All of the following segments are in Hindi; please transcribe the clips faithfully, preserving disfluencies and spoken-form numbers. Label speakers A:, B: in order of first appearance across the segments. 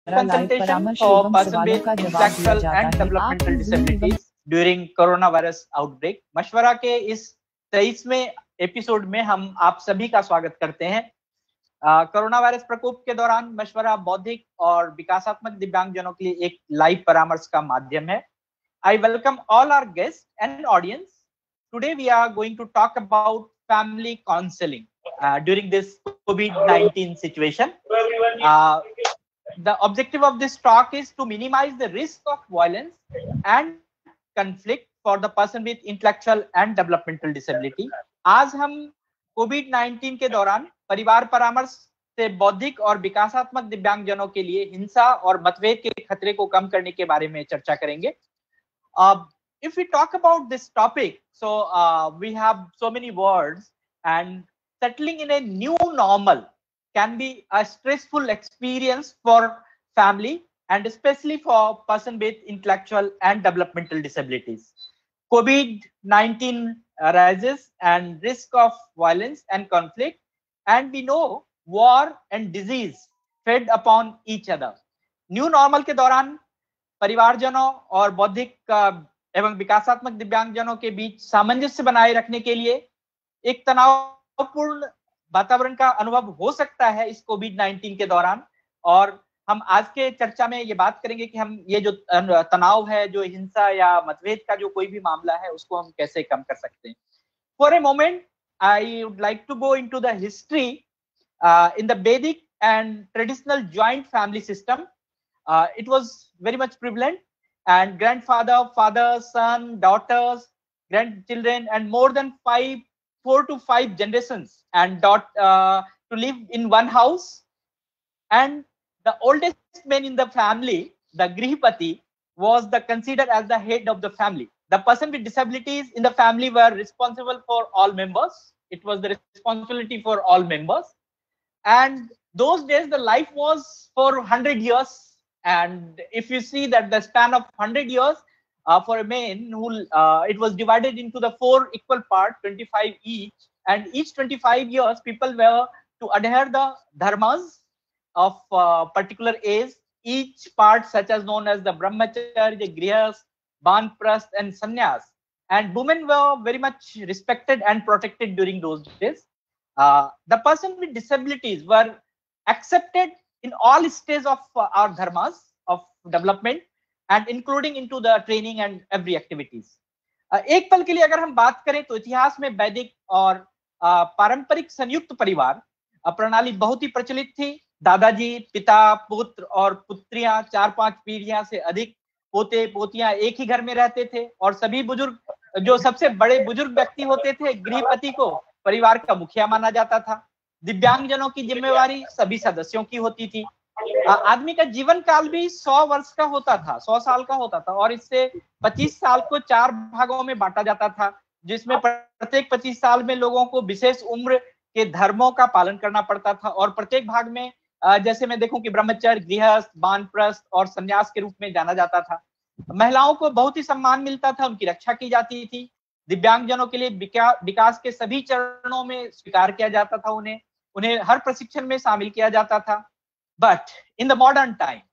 A: लाइव
B: consultation
A: परामर्श
B: for
A: एवं
B: person
A: सवालों
B: with
A: का जवाब दिया
B: intellectual
A: जाता
B: and
A: है।
B: developmental
A: आप Zoom एवं
B: disabilities during corona virus outbreak. Mashwara के इस तेईसवें एपिसोड में हम आप सभी का स्वागत करते हैं। आ, कोरोना वायरस प्रकोप के दौरान मशवरा बौद्धिक और विकासात्मक दिव्यांगजनों के लिए एक लाइव परामर्श का माध्यम है। I welcome all our guests and audience. Today we are going to talk about family counseling uh, during this COVID nineteen situation. Uh, the objective of this talk is to minimize the risk of violence and conflict for the person with intellectual and developmental disability. आज हम कोविड नाइनटीन के दौरान परिवार परामर्श से बौद्धिक और विकासात्मक दिव्यांगजनों के लिए हिंसा और मतभेद के खतरे को कम करने के बारे में चर्चा करेंगे। Uh, if we talk about this topic, so uh, we have so many words, and settling in a new normal can be a stressful experience for family and especially for person with intellectual and developmental disabilities. COVID nineteen arises and risk of violence and conflict, and we know war and disease fed upon each other. New normal के दौरान परिवारजनों और बौद्धिक एवं विकासात्मक दिव्यांगजनों के बीच सामंजस्य बनाए रखने के लिए एक तनावपूर्ण वातावरण का अनुभव हो सकता है इस कोविड नाइनटीन के दौरान। और हम आज के चर्चा में ये बात करेंगे कि हम ये जो तनाव है, जो हिंसा या मतभेद का जो कोई भी मामला है, उसको हम कैसे कम कर सकते हैं। For a moment I would like to go into the history in the Vedic and traditional joint family system. Uh, it was very much prevalent, and grandfather, father, son, daughters, grandchildren, and more than five, four to five generations, and dot uh, to live in one house. And the oldest man in the family, the Grihpati, was the considered as the head of the family. The person with disabilities in the family were responsible for all members. It was the responsibility for all members. And those days, the life was for one hundred years. And if you see that the span of one hundred years uh, for a man who uh, it was divided into the four equal parts, twenty-five each, and each twenty-five years people were to adhere the dharmas of uh, particular age, each part such as known as the brahmacharya, grihas, banprasth, and sannyas. And women were very much respected and protected during those days. Uh, the person with disabilities were accepted in all stages of uh, our dharmas of development and including into the training and every activities. uh, एक पल के लिए अगर हम बात करें तो इतिहास में वैदिक और uh, पारंपरिक संयुक्त परिवार uh, प्रणाली बहुत ही प्रचलित थी। दादाजी, पिता, पुत्र और पुत्रियां, चार पांच पीढ़ियां से अधिक पोते पोतियां एक ही घर में रहते थे, और सभी बुजुर्ग जो सबसे बड़े बुजुर्ग व्यक्ति होते थे, गृहपति को परिवार का मुखिया माना जाता था। दिव्यांगजनों की जिम्मेवारी सभी सदस्यों की होती थी। आदमी का जीवन काल भी सौ वर्ष का होता था, सौ साल का होता था, और इससे पच्चीस साल को चार भागों में बांटा जाता था, जिसमें प्रत्येक पच्चीस साल में लोगों को विशेष उम्र के धर्मों का पालन करना पड़ता था। और प्रत्येक भाग में जैसे मैं देखूं कि ब्रह्मचर्य, गृहस्थ, वानप्रस्थ और संन्यास के रूप में जाना जाता था। महिलाओं को बहुत ही सम्मान मिलता था, उनकी रक्षा की जाती थी। दिव्यांगजनों के लिए विकास के सभी चरणों में स्वीकार किया जाता था, उन्हें उन्हें हर प्रशिक्षण में शामिल किया जाता था। But in the modern time,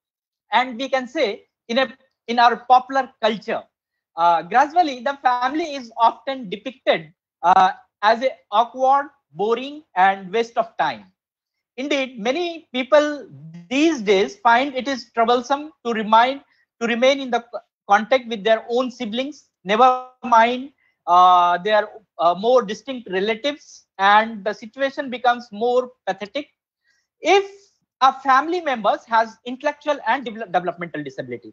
B: and we can say in a in our popular culture, uh, gradually the family is often depicted uh, as a awkward, boring, and waste of time. Indeed, many people these days find it is troublesome to remind to remain in the contact with their own siblings, never mind uh, their uh, more distinct relatives, and the situation becomes more pathetic if a family member has intellectual and developmental disability.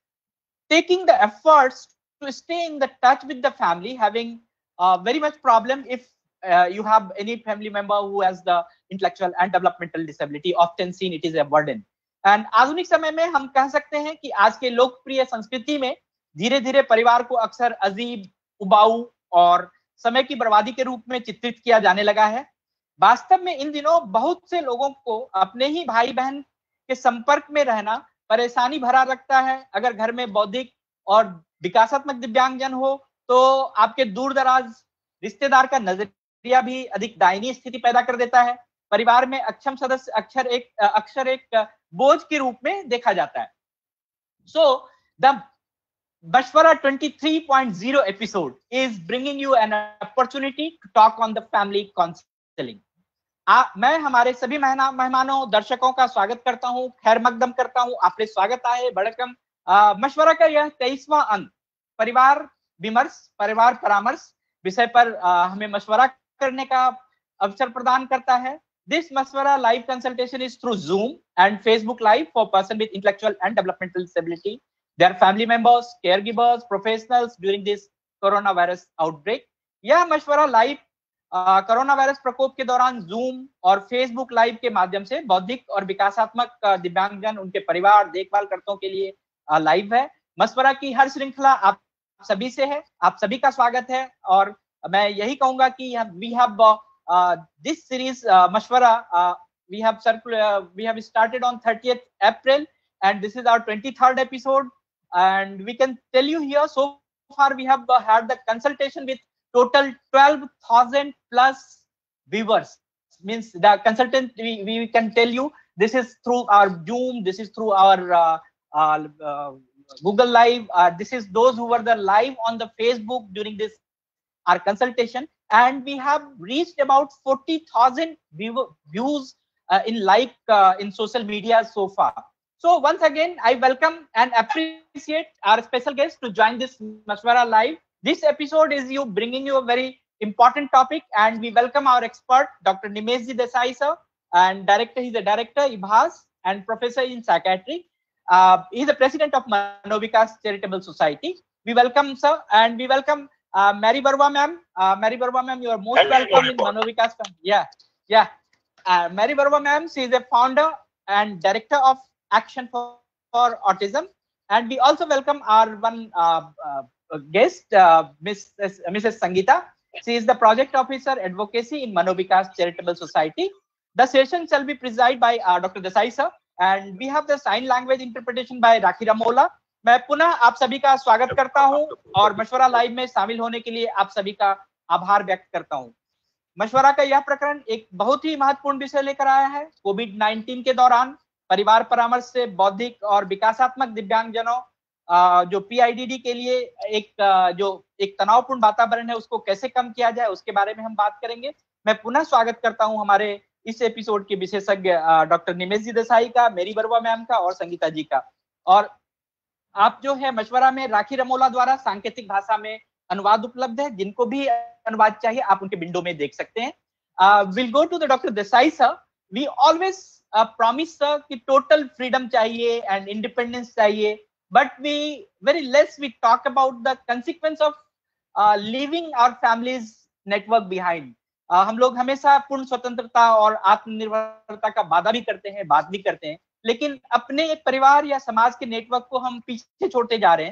B: Taking the efforts to stay in the touch with the family, having uh, very much problem if uh, you have any family member who has the intellectual and developmental disability, often seen it is a burden. And आधुनिक समय में हम कह सकते हैं कि आज के लोकप्रिय संस्कृति में धीरे धीरे परिवार को अक्सर अजीब, उबाऊ और समय की बर्बादी के रूप में चित्रित किया जाने लगा है। वास्तव में इन दिनों बहुत से लोगों को अपने ही भाई बहन के संपर्क में रहना परेशानी भरा लगता है। अगर घर में बौद्धिक और विकासात्मक दिव्यांगजन हो तो आपके दूर दराज रिश्तेदार का नजरिया भी अधिक दयनीय स्थिति पैदा कर देता है। परिवार में अक्षम सदस्य अक्षर एक अक्सर एक बोझ के रूप में देखा जाता है। So the Mashwara twenty-three point oh episode is bringing you an opportunity to talk on the family counseling. आ, मैं हमारे सभी मेहमानों दर्शकों का स्वागत करता हूं, खैर मकदम करता हूं। आपके स्वागत आए बड़कम। मशवरा का यह तेईसवां अंक परिवार विमर्श, परिवार परामर्श विषय पर आ, हमें मशवरा करने का अवसर प्रदान करता है। This Mashwara live consultation is through Zoom and Facebook Live for person with intellectual and developmental disability, their family members, caregivers, professionals during this coronavirus outbreak. यह मशवरा लाइव कोरोना वायरस प्रकोप के दौरान जूम और फेसबुक लाइव के माध्यम से बौद्धिक और विकासात्मक दिव्यांगजन, उनके परिवार, देखभालकर्ताओं के लिए लाइव है। मशवरा की हर श्रृंखला आप सभी से है, आप सभी का स्वागत है। और मैं यही कहूंगा कि we have this series Mashwara we have circular we have started on thirtieth April and this is our twenty-third episode, and we can tell you here so far we have uh, had the consultation with total twelve thousand plus viewers. Means the consultant, we, we can tell you this is through our Zoom, this is through our uh, uh, uh, Google Live, uh, this is those who were the live on the Facebook during this our consultation, and we have reached about forty thousand view, views uh, in like uh, in social media so far. So once again, I welcome and appreciate our special guest to join this Mashwara Live. This episode is you bringing you a very important topic, and we welcome our expert, Doctor Nimeshji Desai sir, and director. He's a director, I B H A S, and professor in psychiatry. Uh, he's the president of Manovikas Charitable Society. We welcome sir, and we welcome uh, Mary Barua ma'am. Uh, Mary Barua ma'am, you are most Hello, welcome in Manovikas. Yeah, yeah. Uh, Mary Barua ma'am, she is a founder and director of Action for, for Autism, and we also welcome our one uh, uh, guest, uh, Miss Missus Sangeeta. She is the project officer advocacy in Manovikas Charitable Society. The session shall be presided by uh, Doctor Desai sir, and we have the sign language interpretation by Rakhi Ramola. मैं पुनः आप सभी का स्वागत करता हूं और मशवरा लाइव में शामिल होने के लिए आप सभी का आभार व्यक्त करता हूं। मशवरा का यह प्रकरण एक बहुत ही महत्वपूर्ण विषय लेकर आया है। कोविड नाइनटीन के दौरान परिवार परामर्श से बौद्धिक और विकासात्मक दिव्यांगजनों जो पीआईडीडी के लिए एक जो एक तनावपूर्ण वातावरण है उसको कैसे कम किया जाए, उसके बारे में हम बात करेंगे। मैं पुनः स्वागत करता हूं हमारे इस एपिसोड के विशेषज्ञ डॉक्टर निमेशजी देसाई का, मेरी बरुआ मैम का और संगीता जी का। और आप जो है मशवरा में राखी रमोला द्वारा सांकेतिक भाषा में अनुवाद उपलब्ध है, जिनको भी अनुवाद चाहिए आप उनके विंडो में देख सकते हैं। Will go to the doctor Desai sir. We always promise sir कि टोटल फ्रीडम चाहिए एंड इंडिपेंडेंस चाहिए, but we very less we talk about the consequence of living our families network behind. हम लोग हमेशा पूर्ण स्वतंत्रता और आत्मनिर्भरता का वादा भी करते हैं, बात भी करते हैं, लेकिन अपने एक परिवार या समाज के नेटवर्क को हम पीछे छोड़ते जा रहे हैं।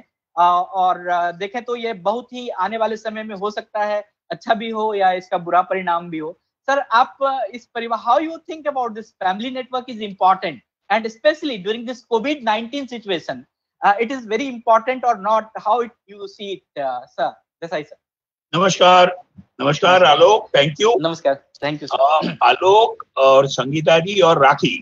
B: और देखें तो ये बहुत ही आने वाले समय में हो सकता है अच्छा भी हो या इसका बुरा परिणाम भी हो। सर, आप इस परिवार, how you think about this family network is important and specially during this covid nineteen situation, it is very important और not, how it you see it sir? Desai sir.
A: नमस्कार। नमस्कार आलोक, थैंक यू।
B: नमस्कार, थैंक यू
A: सर। आलोक और संगीता जी और राखी,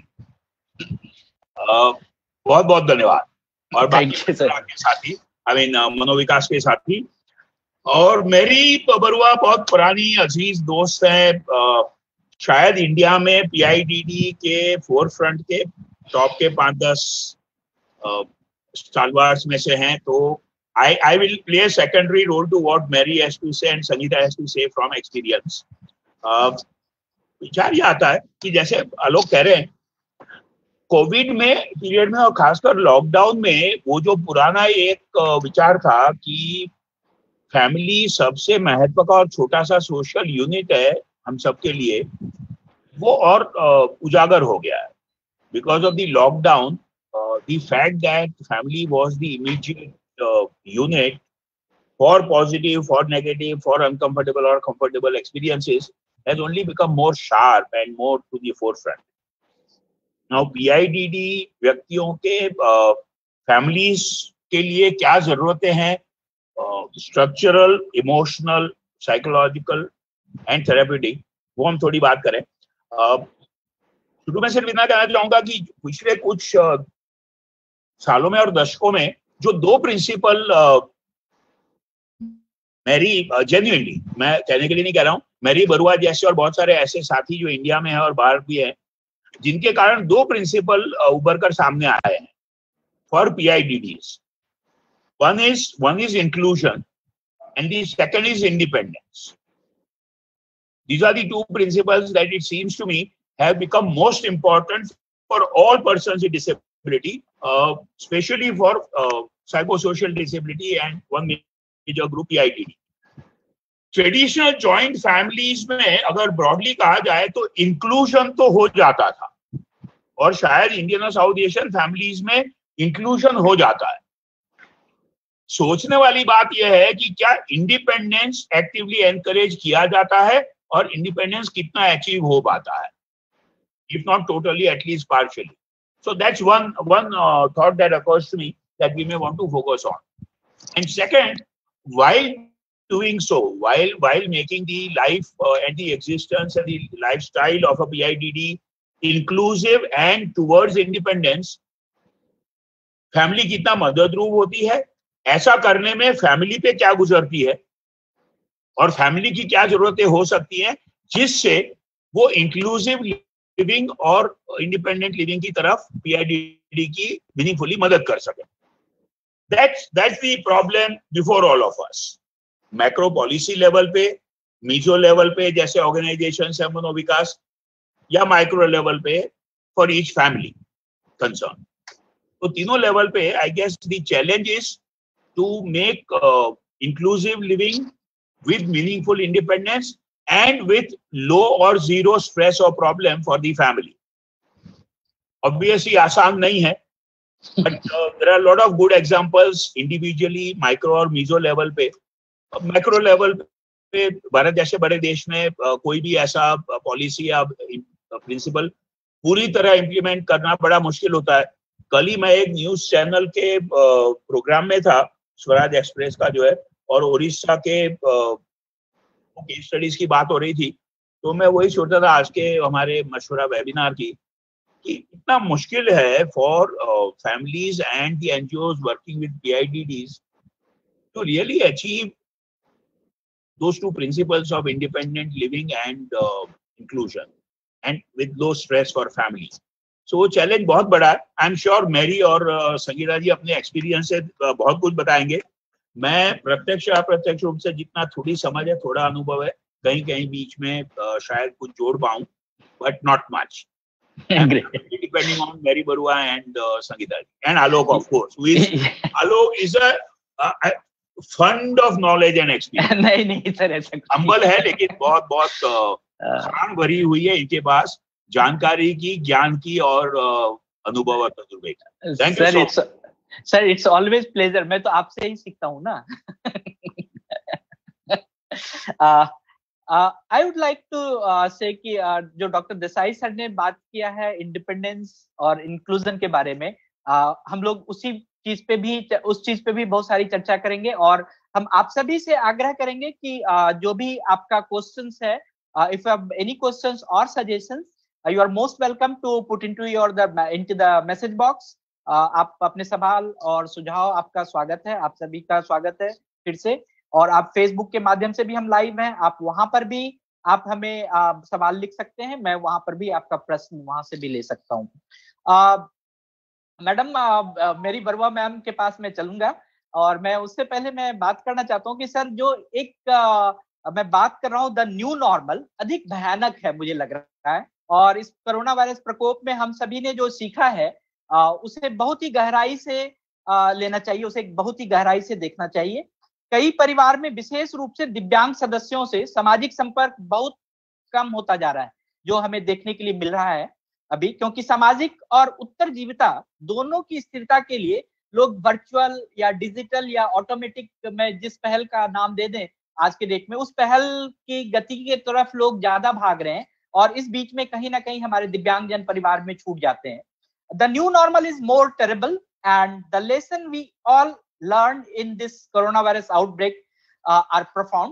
A: बहुत बहुत धन्यवाद। और बाकी के साथी, आई मीन मनोविकास के साथी, और मेरी बरुआ बहुत पुरानी अजीज दोस्त है, शायद इंडिया में पीआईडीडी के फोर फ्रंट के टॉप के पांच दस स्टालवार्स में से हैं। तो I I will play a secondary role to what Mary has to say and Sangeeta has to say from experience. विचार ये आता है कि जैसे आलोक कह रहे हैं, कोविड में पीरियड में और खासकर लॉकडाउन में वो जो पुराना एक विचार था कि फैमिली सबसे महत्व का और छोटा सा सोशल यूनिट है हम सबके लिए, वो और उजागर हो गया है। Because of the lockdown, the fact that family was the immediate Uh, unit for positive, for negative, for uncomfortable or comfortable experiences has only become more sharp and more to the forefront. Now P I D D व्यक्तियों के फैमिलीज uh, के लिए क्या जरूरतें हैं, structural, emotional, psychological and therapeutic, वो हम थोड़ी बात करें। uh, शुरू में सिर्फ इतना कहना चाहूंगा कि पिछले कुछ सालों में और दशकों में जो दो प्रिंसिपल मैरी जेन्युइनली, मैं कहने के लिए नहीं कह रहा हूं, मैरी बरुआ जैसे और बहुत सारे ऐसे साथी जो इंडिया में है और बाहर भी है, जिनके कारण दो प्रिंसिपल उभर कर सामने आए हैं for P I D Ds. One is one is inclusion and the second is independence. These are the two principles that it seems to me have become most important for all persons with disability, uh, especially for uh, psychosocial disability and one major group P I D D. Traditional joint families में अगर ब्रॉडली कहा जाए तो इंक्लूजन तो हो जाता था, और शायद इंडियन और साउथ एशियन फैमिलीज में इंक्लूजन हो जाता है। सोचने वाली बात यह है कि क्या इंडिपेंडेंस एक्टिवली एनकरेज किया जाता है और इंडिपेंडेंस कितना अचीव हो पाता है, if not totally at least partially. So that's one one thought that occurs to me that we may want to focus on. And second, while doing so, while while making the life uh, and the existence and the lifestyle of a P I D D inclusive and towards independence, family कितना मददरूप होती है, ऐसा करने में फैमिली पे क्या गुजरती है और फैमिली की क्या जरूरतें हो सकती हैं जिससे वो इंक्लूसिव लिविंग और इंडिपेंडेंट लिविंग की तरफ P I D D की मीनिंगफुली मदद कर सके। That's that's the problem before all of us. Macro policy level पे, मीजो लेवल पे जैसे ऑर्गेनाइजेशन है मनोविकास, या माइक्रो लेवल पे फॉर ईच फैमिली कंसर्न। तो तीनों लेवल पे I guess the challenge is to make inclusive living with meaningful independence and with low और जीरो स्ट्रेस और problem for the family. Obviously आसान नहीं है, but uh, there are a lot of good examples individually, micro और meso level पे। मैक्रो लेवल पे भारत जैसे बड़े देश में uh, कोई भी ऐसा पॉलिसी या प्रिंसिपल पूरी तरह इम्प्लीमेंट करना बड़ा मुश्किल होता है। कल ही मैं एक न्यूज चैनल के प्रोग्राम में था, स्वराज एक्सप्रेस का जो है, और उड़ीसा के केस स्टडीज की बात हो रही थी, तो मैं वही सोचता था आज के हमारे मशवरा वेबिनार की कि इतना मुश्किल है for families and the NGOs working with P I D Ds to really achieve those two principles of independent living and uh, inclusion and with low stress for families. So वो चैलेंज बहुत बड़ा है। आई एम श्योर मैरी और uh, संगीता जी अपने एक्सपीरियंस से uh, बहुत कुछ बताएंगे। मैं प्रत्यक्ष अप्रत्यक्ष रूप से जितना थोड़ी समझ है, थोड़ा अनुभव है, कहीं कहीं बीच में uh, शायद कुछ जोड़ पाऊं, but not much. Depending on Mary Barua and uh, Sangeeta and Alok, of course. Who is Alok is a, a, a fund of knowledge and experience.
B: नहीं नहीं सर, ऐसा
A: humble है लेकिन बहुत बहुत खान भरी हुई है इनके पास जानकारी की, ज्ञान की और अनुभव और तजुर्बे की। Thank you so much.
B: Sir, it's always pleasure. मैं तो आपसे ही सीखता हूँ ना। आई वुड लाइक टू से कि uh, जो डॉक्टर देसाई सर ने बात किया है इंडिपेंडेंस और इंक्लूजन के बारे में, uh, हम लोग उसी चीज पे भी उस चीज पे भी बहुत सारी चर्चा करेंगे, और हम आप सभी से आग्रह करेंगे कि uh, जो भी आपका क्वेश्चंस है, if you have any questions और suggestions, you are most welcome to put into your the into the message box. आप अपने सवाल और सुझाव, आपका स्वागत है, आप सभी का स्वागत है फिर से। और आप फेसबुक के माध्यम से भी हम लाइव हैं, आप वहां पर भी आप हमें आ, सवाल लिख सकते हैं, मैं वहां पर भी आपका प्रश्न वहां से भी ले सकता हूँ। मैडम, मेरी बरुआ मैम के पास मैं चलूंगा, और मैं उससे पहले मैं बात करना चाहता हूँ कि सर, जो एक आ, मैं बात कर रहा हूँ द न्यू नॉर्मल अधिक भयानक है मुझे लग रहा है, और इस कोरोना वायरस प्रकोप में हम सभी ने जो सीखा है आ, उसे बहुत ही गहराई से आ, लेना चाहिए, उसे बहुत ही गहराई से देखना चाहिए। कई परिवार में विशेष रूप से दिव्यांग सदस्यों से सामाजिक संपर्क बहुत कम होता जा रहा है, जो हमें देखने के लिए मिल रहा है अभी, क्योंकि सामाजिक और उत्तरजीविता दोनों की स्थिरता के लिए लोग वर्चुअल या डिजिटल या ऑटोमेटिक में जिस पहल का नाम दे दें आज के डेट में, उस पहल की गति के तरफ लोग ज्यादा भाग रहे हैं, और इस बीच में कहीं ना कहीं हमारे दिव्यांगजन परिवार में छूट जाते हैं। The new normal is more terrible and the lesson we all learned in this coronavirus outbreak uh, are profound.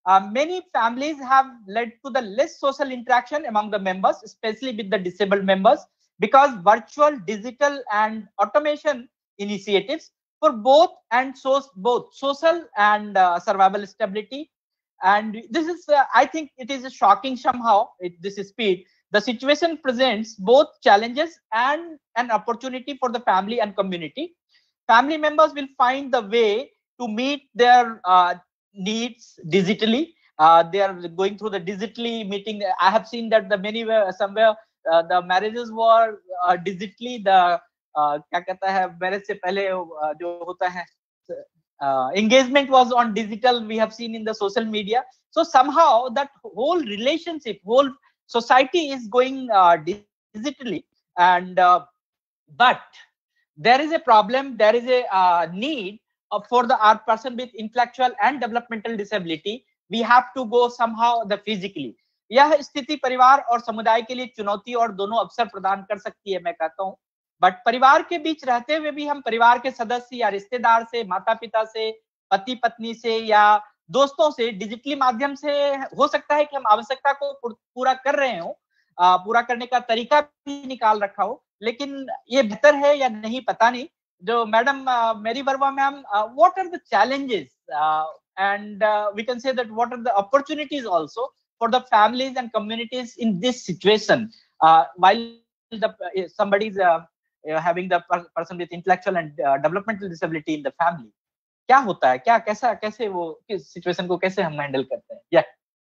B: Uh, many families have led to the less social interaction among the members, especially with the disabled members, because virtual, digital, and automation initiatives for both and so both social and uh, survival stability. And this is, uh, I think, it is shocking somehow. It, this speed. The situation presents both challenges and an opportunity for the family and community. Family members will find the way to meet their uh, needs digitally. Uh, they are going through the digitally meeting. I have seen that the many were somewhere uh, the marriages were uh, digitally. The uh, क्या कहता है marriage से पहले uh, जो होता है uh, engagement was on digital. We have seen in the social media. So somehow that whole relationship, whole society is going uh, digitally, and uh, but there is a problem. There is a uh, need uh, for the our person with intellectual and developmental disability. We have to go somehow the physically. यह स्थिति परिवार और समुदाय के लिए चुनौती और दोनों अवसर प्रदान कर सकती है, मैं कहता हूँ. बट परिवार के बीच रहते हुए भी हम परिवार के सदस्य या रिश्तेदार से, माता पिता से, पति पत्नी से या दोस्तों से डिजिटली माध्यम से हो सकता है कि हम आवश्यकता को पूरा कर रहे हो, पूरा करने का तरीका भी निकाल रखा हो, लेकिन ये बेहतर है या नहीं पता नहीं. जो madam Mary Verma ma'am, what are the challenges and uh, we can say that what are the opportunities also for the families and communities in this situation uh, while the uh, somebody is uh, uh, having the per person with intellectual and uh, developmental disability in the family. क्या होता है, क्या कैसा कैसे वो किस सिचुएशन को कैसे हम हैंडल करते हैं? या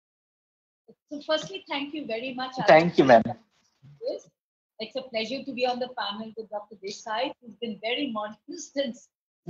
C: So firstly, thank you very much.
B: Thank you, ma'am.
C: It's a pleasure to be on the panel with Doctor Desai, who's been very modest since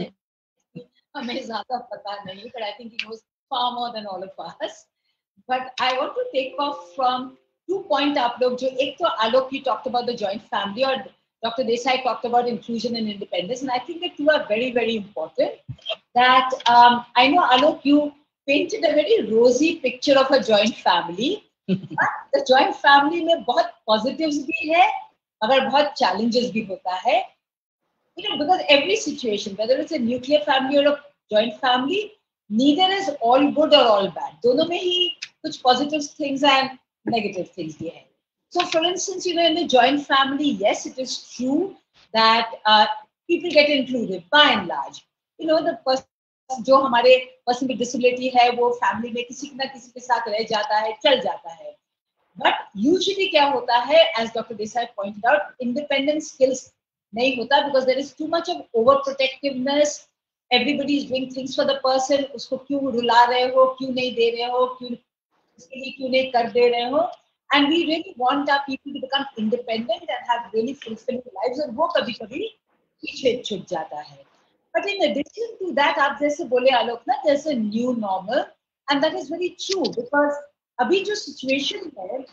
C: हमें ज़्यादा पता नहीं, but I think he knows far more than all of us. But I want to take off from two points आप लोग जो एक तो आलोक you talked about the joint family और Doctor Desai talked about inclusion and independence, and I think the two are very very important. That um, I know Alok, you painted a very rosy picture of a joint family. But the joint family में बहुत positives भी है, अगर बहुत challenges भी होता है. You know, because every situation, whether it's a nuclear family or a joint family, neither is all good or all bad. दोनों में ही कुछ positive things and negative things भी है. So, for instance, you know, in the joint family, yes, it is true that uh, people get included by and large. You know, the person जो हमारे person with disability है, वो family में किसी ना किसी के साथ रह जाता है, चल जाता है. But usually क्या होता है, as Doctor Desai pointed out, independent skills नहीं होता because there is too much of overprotectiveness. Everybody is doing things for the person. उसको क्यों रुला रहे हो, क्यों नहीं दे रहे हो, क्यों उसके लिए क्यों नहीं कर दे रहे हो. And we really want our people to become independent and have really fulfilling lives. और वो कभी कभी पीछे छूट जाता है. But in addition to that, आप जैसे बोले आलोक ना, there's a new normal, and that is very true because अभी जो situation है,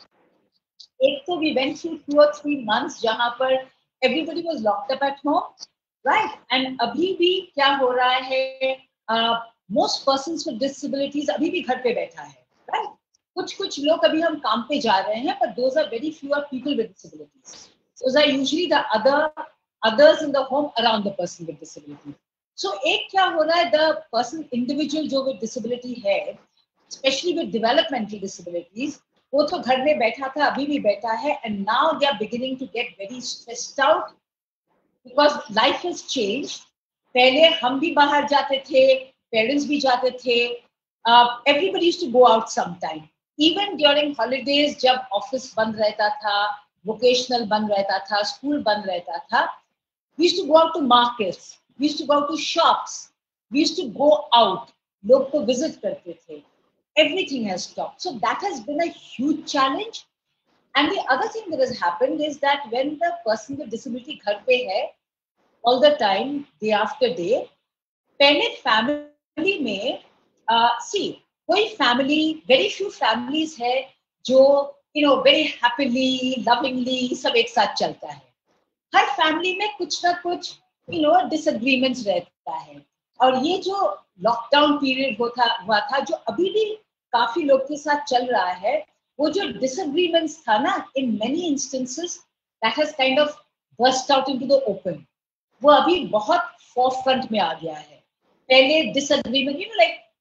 C: एक तो we went through two or three months जहाँ पर everybody was locked up at home, right? And अभी भी क्या हो रहा है? Uh, most persons with disabilities अभी भी घर पे बैठा है, right? कुछ कुछ लोग अभी हम काम पे जा रहे हैं, but those are very few people with disabilities. Those are usually the other others in the home around the person with disability. So एक क्या हो रहा है? The person individual जो with disability है, especially with developmental disabilities, वो तो घर में बैठा था, अभी भी बैठा है, and now they are beginning to get very stressed out because life has changed. पहले हम भी बाहर जाते थे, parents भी जाते थे, uh, everybody used to go out sometime. Even during holidays, जब office बंद रहता था, vocational बंद रहता था, school बंद रहता था, we used to go out to markets, we used to go to shops, we used to go out, लोग को visit करते थे. Everything has stopped. So that has been a huge challenge. And the other thing that has happened is that when the person with disability घर पे है, all the time, day after day, पहले family में, uh, see, कोई family, very few families है जो, you know, very happily, lovingly सब एक साथ चलता है. हर family में कुछ ना कुछ, you know, disagreements रहता है. और ये जो lockdown period होता हुआ था, जो अभी भी काफी लोग के साथ चल रहा है, वो जो disagreements था ना, in many instances, that has kind of burst out into the open. वो अभी बहुत forefront में आ गया है. पहले disagreement, you know, like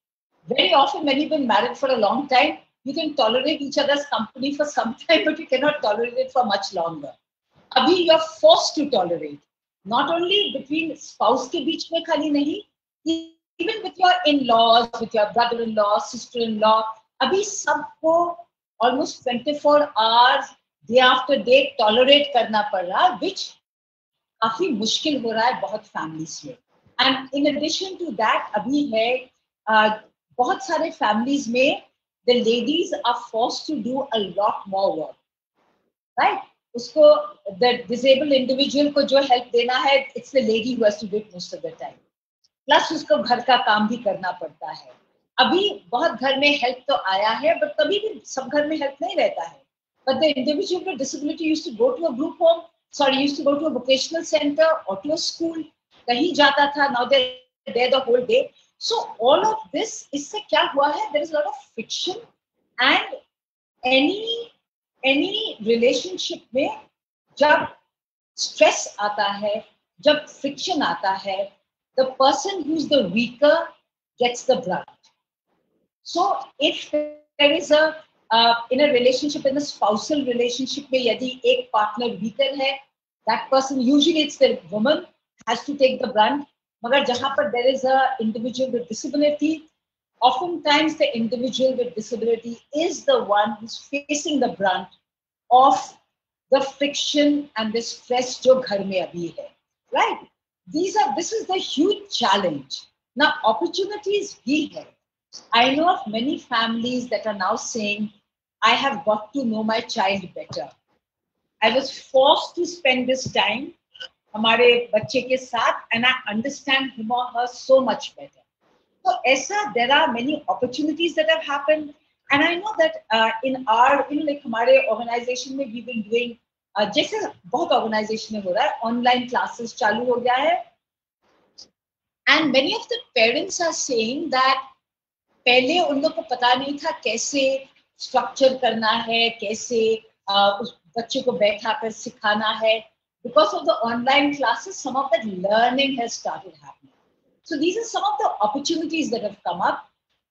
C: very often when you've been married for a long time, you can tolerate each other's company for some time, but you cannot tolerate it for much longer. Abhi, you're forced to tolerate. Not only between spouse ke beech mein khali nahi, even with your in-laws, with your brother-in-law, sister-in-law, abhi sabko almost twenty-four hours, day after day, tolerate karna pad raha, which काफी मुश्किल हो रहा है बहुत families में. And in addition to that, अभी है uh, बहुत सारे families में the ladies are forced to do a lot more work, right? उसको the disabled individual को जो help देना है, it's the lady who has to do it most of the time. Plus उसको घर का काम भी करना पड़ता है. अभी बहुत घर में help तो आया है, but कभी भी सब घर में help नहीं रहता है. But the individual with disability used to go to a group home, sorry, used to go to a vocational center or to a school. कहीं जाता था, now they're there the whole day. So all of this, इससे क्या हुआ है? There is a lot of friction, and any any relationship में जब stress आता है, जब friction आता है, the person who's the weaker gets the brunt. So if there is a uh, in a relationship, in a spousal relationship में यदि एक partner weaker है, that person, usually it's the woman, has to take the brunt. मगर जहाँ पर there is a individual with disability, oftentimes the individual with disability is the one who's facing the brunt of the friction and the stress जो घर में अभी है, right? These are, this is the huge challenge. Now opportunities भी है. I know of many families that are now saying, I have got to know my child better. I was forced to spend this time हमारे बच्चे के साथ, and I understand him or her so much better. So ऐसा, there are many opportunities that have happened, and I know that uh, in our, in like हमारे organization में we've been doing, uh, जैसे बहुत organization में हो रहा है, online classes चालू हो गया है, and many of the parents are saying that पहले उन लोग को पता नहीं था कैसे structure करना है, कैसे uh, उस बच्चे को बैठा कर सिखाना है. Because of the online classes, some of that learning has started happening. So these are some of the opportunities that have come up.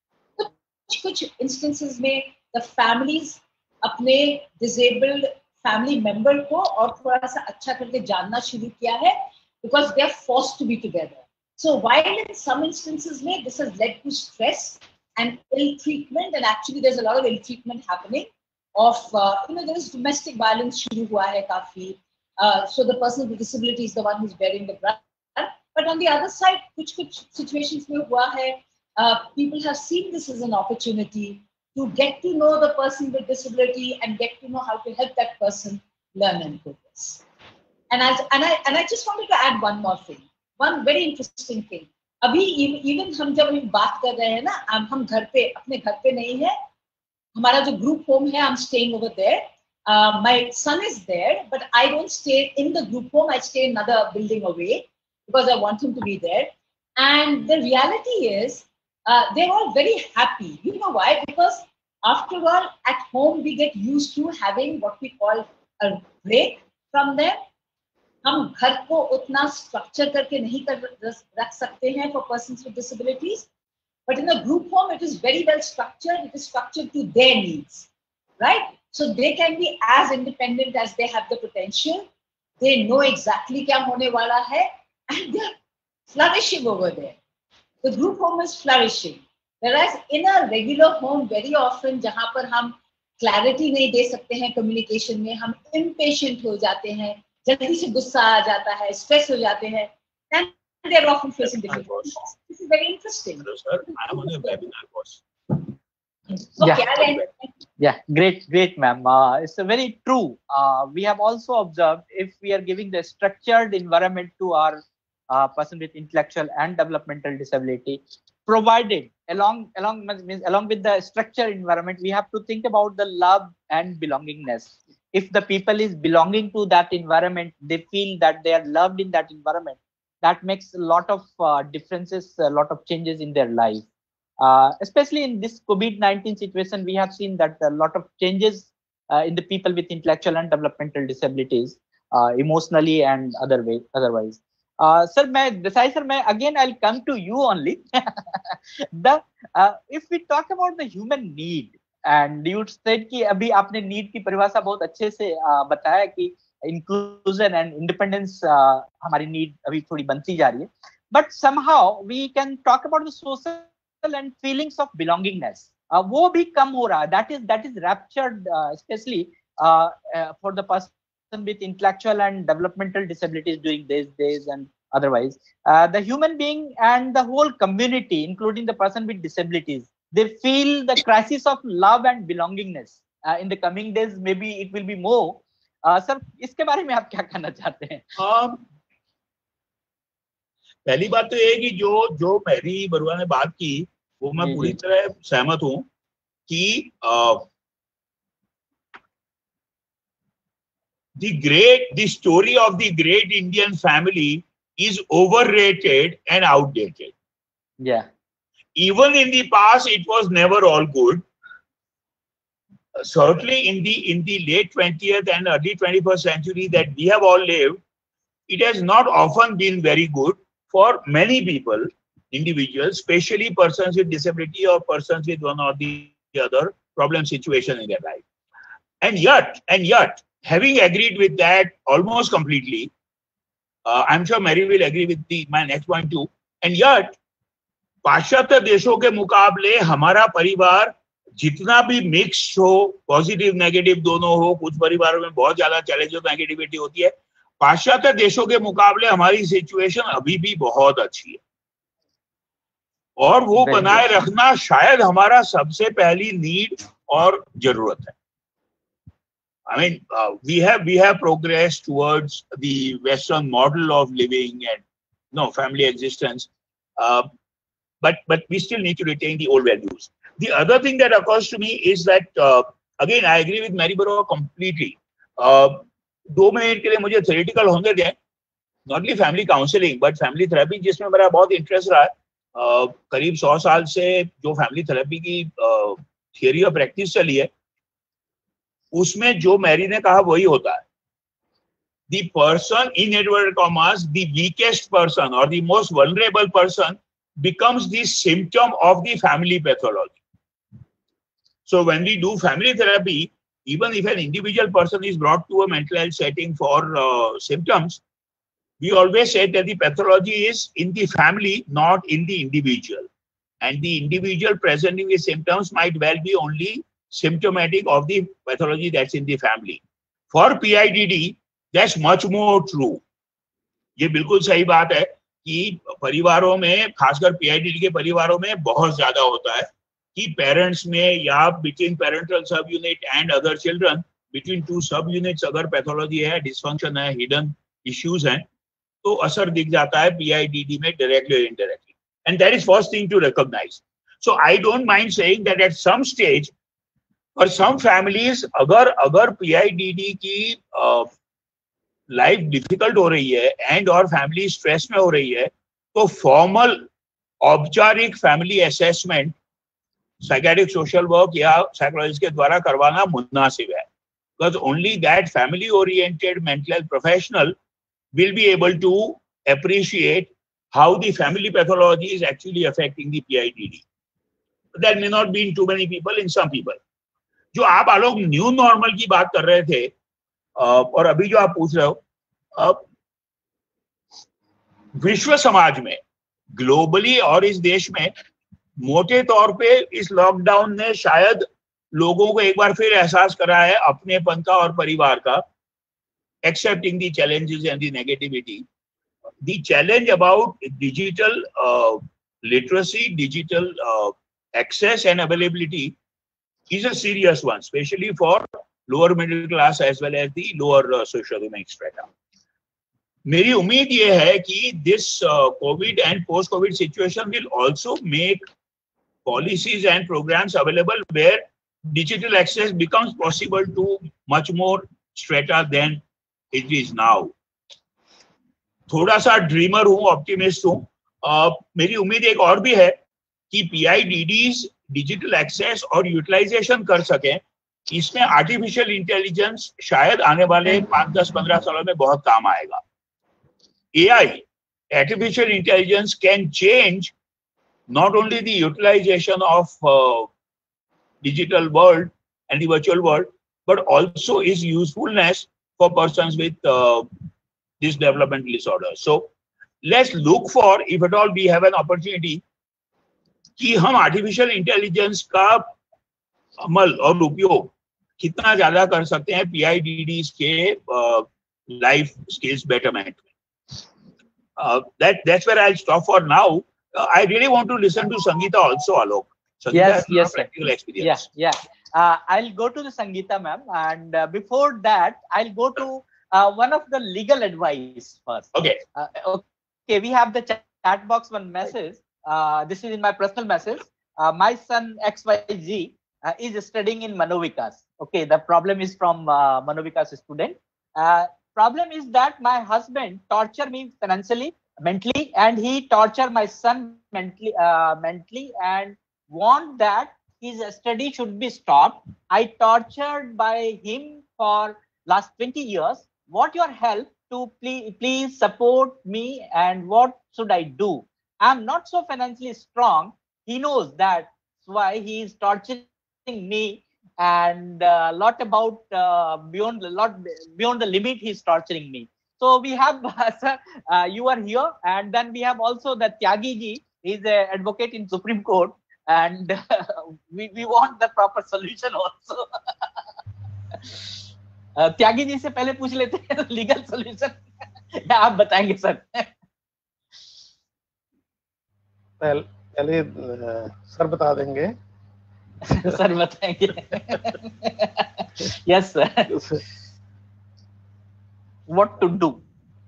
C: कुछ कुछ instances में the families अपने disabled family member को और थोड़ा सा अच्छा करके जानना शुरू किया है, because they are forced to be together. So while in some instances में this has led to stress and ill treatment, and actually there's a lot of ill treatment happening of uh, you know, there is domestic violence शुरू हुआ है काफी. Uh, so the person with disability is the one who's bearing the brunt. But on the other side, कुछ कुछ situations में हुआ है, uh, people have seen this as an opportunity to get to know the person with disability and get to know how to help that person learn and progress. And as and I and I just wanted to add one more thing, one very interesting thing. अभी even हम जब हम बात कर रहे हैं ना, हम घर पे अपने घर पे नहीं है, हमारा जो group home है, I'm staying over there. Uh, my son is there, but I don't stay in the group home. I stay another building away because I want him to be there. And the reality is, uh, they're all very happy. You know why? Because after all, at home, we get used to having what we call a break from them. हम घर को उतना structure करके नहीं कर रख सकते हैं for persons with disabilities. But in a group home, it is very well structured. It is structured to their needs, right? So they can be as independent as they have the potential. They know exactly क्या होने वाला है, and they're flourishing over there. The group home is flourishing. Whereas in a regular home, very often जहाँ पर हम clarity नहीं दे सकते हैं communication में, हम impatient हो जाते हैं, जल्दी से गुस्सा आ जाता है, stress हो जाते हैं, and they're often facing difficulties. This is very interesting.
A: Hello, sir. I am on a webinar, boss.
B: Okay, yeah, yeah, great, great, ma'am. Uh, it's a very true. Uh, we have also observed, if we are giving the structured environment to our uh, person with intellectual and developmental disability, provided along along means along with the structured environment, we have to think about the love and belongingness. If the people is belonging to that environment, they feel that they are loved in that environment. That makes a lot of uh, differences, a lot of changes in their life. Uh, especially in this COVID nineteen situation, we have seen that a lot of changes uh, in the people with intellectual and developmental disabilities, uh, emotionally and other way, otherwise. Uh, sir, मैं Desai sir, मैं again I'll come to you only. the uh, if we talk about the human need, and you said कि अभी आपने need की परिभाषा बहुत अच्छे से uh, बताया कि inclusion and independence uh, हमारी need अभी थोड़ी बनती जा रही है. But somehow we can talk about the social and feelings of belongingness. Uh, वो भी कम हो रहा है. That is that is raptured, uh, especially uh, uh, for the person with intellectual and developmental disabilities during these days and otherwise. Uh, the human being and the whole community, including the person with disabilities, they feel the crisis of love and belongingness. Uh, in the coming days, maybe it will be more. Uh, sir, इसके बारे में आप क्या कहना चाहते हैं?
A: um, पहली बात तो ये कि जो जो मैरी बरुआ ने बात की वो मैं पूरी तरह सहमत हूं कि uh, the great, the story of the great Indian family is overrated and outdated.
B: Yeah.
A: Even in the past, it was never all good. Uh, certainly, in the in the late twentieth and early twenty-first century that we have all lived, it has not often been very good for many people, individuals, especially persons with disability or persons with one or the other problem situation in their life. And yet, and yet. Having agreed with that almost completely, uh, I'm sure Mary will agree with the, my next point too. And yet, पाश्चात्य देशों के मुकाबले हमारा परिवार जितना भी मिक्स हो, पॉजिटिव नेगेटिव दोनों हो, कुछ परिवारों में बहुत ज्यादा चैलेंज और नेगेटिविटी होती है, पाश्चात्य देशों के मुकाबले हमारी सिचुएशन अभी भी बहुत अच्छी है और वो बनाए रखना शायद हमारा सबसे पहली नीड और जरूरत है. I mean, uh, we have we have progressed towards the Western model of living and no family existence, uh, but but we still need to retain the old values. The other thing that occurs to me is that uh, again I agree with Mary Baro completely. Uh, दो मिनट के लिए मुझे theoretical होने दें, not only family counseling but family therapy जिसमें मेरा बहुत interest रहा है. uh, करीब सौ साल से जो family therapy की uh, theory और practice चली है उसमें जो मैरी ने कहा वही होता है. The person in inverted commas, the weakest person or the most vulnerable person becomes the symptom of the family pathology. So when we do family therapy, even if an individual person is brought to a mental health setting for uh, symptoms, we always say that the pathology is in the family, not in the individual. And the individual presenting the symptoms might well be only symptomatic of the pathology that's in the family. For P I D D, that's much more true. ये बिल्कुल सही बात है कि परिवारों में, खासकर P I D D के परिवारों में बहुत ज्यादा होता है कि पेरेंट्स में या between parental sub unit and other children, between two sub units अगर पैथोलॉजी है, डिस्फंक्शन है, हिडन इश्यूज हैं, तो असर दिख जाता है P I D D में डायरेक्टली और indirectly. And that is first thing to recognize. So I don't mind saying that at some stage, for some families, अगर अगर P I D D की लाइफ uh, डिफिकल्ट हो रही है एंड और फैमिली स्ट्रेस में हो रही है, तो फॉर्मल औपचारिक family assessment psychiatric social work या साइकोलॉजिस्ट के द्वारा करवाना मुनासिब है. Because only that family oriented mental health professional will be able to appreciate how the family pathology is actually affecting the P I D D. That may not be in too many people, in some people. जो आप आलोक न्यू नॉर्मल की बात कर रहे थे और अभी जो आप पूछ रहे हो, विश्व समाज में ग्लोबली और इस देश में मोटे तौर पे इस लॉकडाउन ने शायद लोगों को एक बार फिर एहसास करा है अपनेपन का और परिवार का, accepting the challenges and the negativity. The challenge about digital uh, literacy, digital uh, access and availability is a serious one, especially for lower middle class as well as the lower uh, socioeconomic strata. मेरी उम्मीद ये है कि this uh, COVID and post-COVID situation will also make policies and programs available where digital access becomes possible to much more strata than it is now. थोड़ा सा ड्रीमर हूँ, ऑप्टिमिस्ट हूँ. uh, मेरी उम्मीद एक और भी है कि P I D Ds digital access और यूटिलाइजेशन कर सकें. इसमें आर्टिफिशियल इंटेलिजेंस शायद आने वाले पांच दस पंद्रह सालों में बहुत काम आएगा. A I artificial intelligence can change not only the utilization of uh, digital world and the virtual world, but also its usefulness for persons with uh, this developmental disorder. So let's look for, if at all we have an opportunity, कि हम आर्टिफिशियल इंटेलिजेंस का अमल और उपयोग कितना ज्यादा कर सकते हैं पीआईडीडी के लाइफ स्किल्स बेटरमेंट में. That that's where I'll stop for now. Uh, I really want to listen to Sangeeta also, Alok. Sangeeta
B: Yes,
A: has
B: yes,
A: practical
B: yeah,
A: experience.
B: yeah. Uh, I'll go to the Sangeeta ma'am, and uh, before that, I'll go to uh, one of the legal advice first.
A: Okay.
B: Uh, okay, we have the chat, chat box one message. Uh, this is in my personal message. Uh, my son X Y Z uh, is studying in Manovikas. Okay, the problem is from uh, Manovikas student. Uh, problem is that my husband torture me financially, mentally, and he torture my son mentally, uh, mentally, and want that his study should be stopped. I tortured by him for last twenty years. What your help to please please support me, and what should I do? I'm not so financially strong. He knows that. That's why he is torturing me, and a uh, lot about uh, beyond the lot beyond the limit. He's torturing me. So we have uh, sir, uh, you are here, and then we have also the Tyagi ji. He's an advocate in Supreme Court, and uh, we we want the proper solution also. uh, Tyagi ji से पहले पूछ लेते हैं लीगल सॉल्यूशन आप बताएंगे सर.
D: पहले पहले सर बता देंगे.
B: सर बताएंगे. Yes sir. What to do?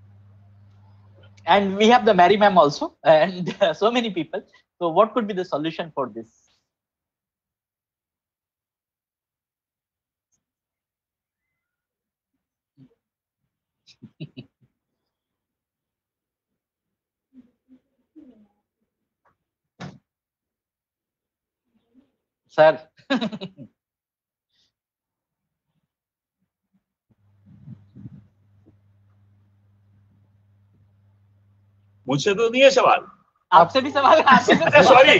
B: And we have the Mary ma'am also, and uh, so many people. So what could be the solution for this? Sir.
A: मुझसे तो नहीं है सवाल.
B: आपसे भी सवाल आपसे
A: सॉरी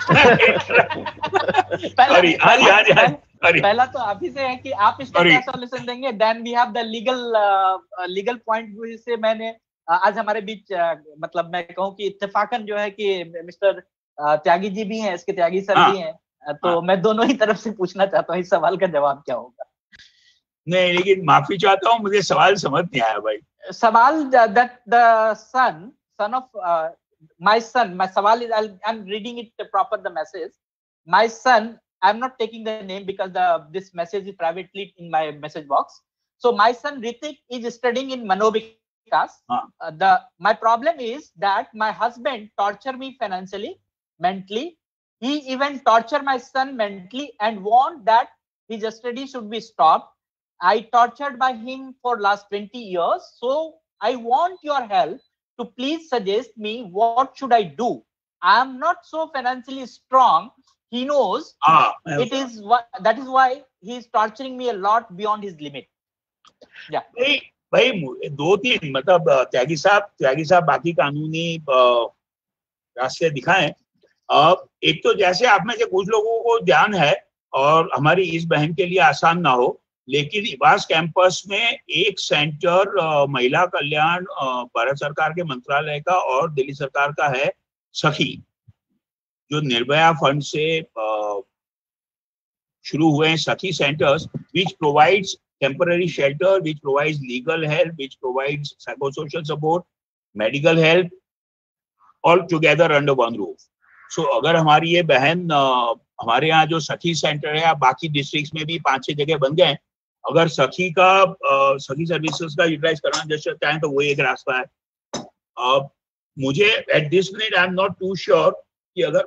A: सॉरी हाँ जी हाँ जी हाँ जी.
B: पहला तो आप ही से है कि आप इसका क्या सॉल्यूशन देंगे. Then we have the legal legal point से मैंने आज हमारे बीच uh, मतलब मैं कहूँ कि इत्तेफाकन जो है कि मिस्टर त्यागी जी भी हैं, इसके त्यागी सर भी हैं, तो हाँ. मैं दोनों ही तरफ से पूछना चाहता हूँ इस सवाल का जवाब क्या होगा.
A: नहीं लेकिन माफी चाहता हूँ, मुझे सवाल समझ नहीं आया भाई.
B: सवाल that the son son of uh, my son, my sawal is, I'll, I'm reading it proper the message. My son, I'm not taking the name because the this message is privately in my message box. So my son Ritik is studying in Manovikas. Huh. Uh, the my problem is that my husband torture me financially, mentally. He even torture my son mentally and want that his study should be stopped. I tortured by him for last twenty years. So I want your help to please suggest me what should I do. I am not so financially strong. He knows ah, it is what that is why he is torturing me a lot beyond his limit. Yeah.
A: भाई भाई दो तीन मतलब त्यागी साहब त्यागी साहब बाकी कानूनी रास्ते दिखाएं. एक तो जैसे आप में से कुछ लोगों को ध्यान है और हमारी इस बहन के लिए आसान ना हो, लेकिन इबास कैंपस में एक सेंटर महिला कल्याण भारत सरकार के मंत्रालय का और दिल्ली सरकार का है, सखी, जो निर्भया फंड से शुरू हुए हैं. Sakhi centres which provides temporary shelter, which provides legal help, which provides psychosocial support, medical help, all together under one roof. So अगर हमारी ये बहन हमारे यहाँ जो सखी सेंटर है, बाकी डिस्ट्रिक्ट्स में भी पांच छह जगह बन गए, अगर सखी का आ, सखी सर्विसेज का यूटिलाइज करना जैसे चाहें तो वो एक रास्ता है. आ, मुझे at this minute I am not too sure कि अगर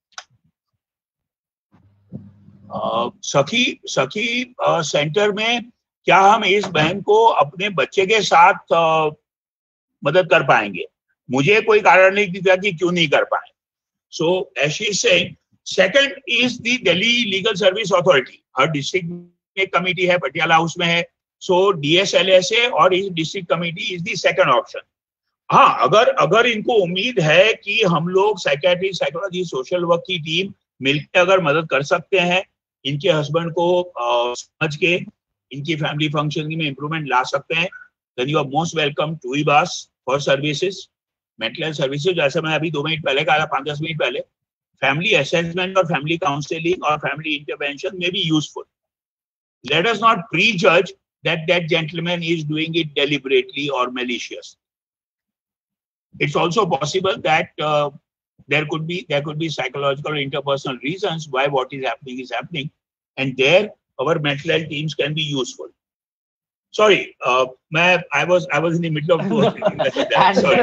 A: आ, सखी सखी आ, सेंटर में क्या हम इस बहन को अपने बच्चे के साथ आ, मदद कर पाएंगे. मुझे कोई कारण नहीं दिखता कि क्यों नहीं कर पाए. So as she is saying, second is the Delhi legal service authority. हर डिस्ट्रिक्ट एक कमेटी है, पटियाला हाउस में है. सो डीएसएलएसए और इस district committee is the second option. हाँ, अगर अगर इनको उम्मीद है कि हम लोग साइकेट्री, साइकोलॉजी, सोशल वर्क की टीम मिलकर अगर मदद कर सकते हैं, इनके हस्बैंड को आ, समझ के इनकी फैमिली फंक्शन में इंप्रूवमेंट ला सकते हैं, then you are most welcome to IHBAS for services, mental health services. जैसे मैं अभी दो मिनट पहले कहा था, पांच दस मिनट पहले, फैमिली असेसमेंट और फैमिली काउंसलिंग और फैमिली इंटरवेंशन में भी useful. Let us not prejudge that that gentleman is doing it deliberately or maliciously. It's also possible that uh, there could be there could be psychological or interpersonal reasons why what is happening is happening, and there our mental health teams can be useful. Sorry, uh, I was I was in the middle of doing
B: and, sorry.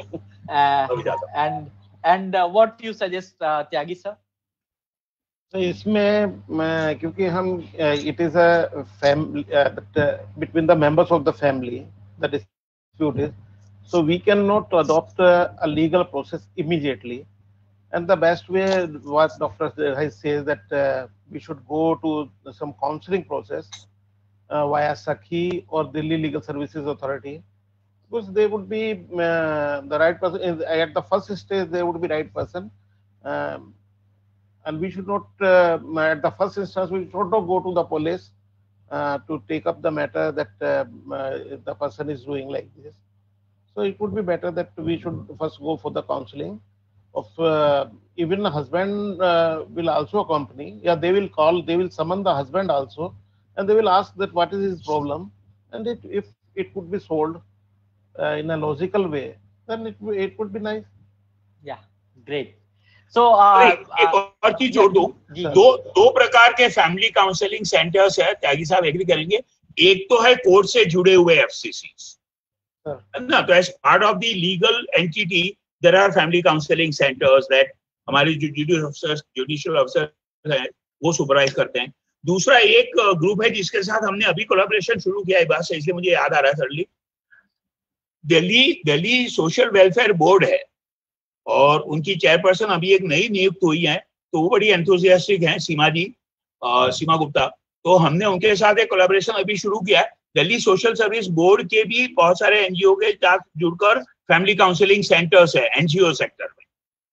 B: Uh, and and uh, what do you suggest, uh, Tyagi sir?
D: तो इसमें क्योंकि हम it is a family between the members of the family the dispute is, so we cannot adopt a, a legal process immediately, and the best way what Doctor says that uh, we should go to some counseling process uh, via Sakhi or Delhi Legal Services Authority, because they would be uh, the right person at the first stage. They would be right person. Um, And we should not, uh, at the first instance, we should not go to the police uh, to take up the matter that uh, uh, the person is doing like this. So it would be better that we should first go for the counseling of uh, even the husband uh, will also accompany. Yeah, they will call, they will summon the husband also, and they will ask that what is his problem, and it, if it could be solved uh, in a logical way, then it it would be nice.
B: Yeah, great. So, uh,
A: एक और चीज जोड़ दूं, दो दो प्रकार के फैमिली काउंसलिंग सेंटर्स है, त्यागी साहब एग्री करेंगे। एक तो है कोर्ट से जुड़े हुए एफसीसीज, ना, तो as part of the legal entity there are family counselling centres that हमारे जो जुडिशियल अफसर्स जुडिशियल अफसर हैं वो सुपरवाइज करते हैं। दूसरा एक ग्रुप है जिसके साथ हमने अभी कोलैबोरेशन शुरू किया है, बात से इसलिए मुझे याद आ रहा है suddenly, Delhi Delhi social welfare board है और उनकी चेयरपर्सन अभी एक नई नियुक्त हुई है, तो वो बड़ी एंथुसियास्टिक हैं, सीमा जी, आ, सीमा गुप्ता। तो हमने उनके साथ एक कोलैबोरेशन अभी शुरू किया है। दिल्ली सोशल सर्विस बोर्ड के भी बहुत सारे एनजीओ के साथ जुड़कर फैमिली काउंसलिंग सेंटर्स है एनजीओ सेक्टर में।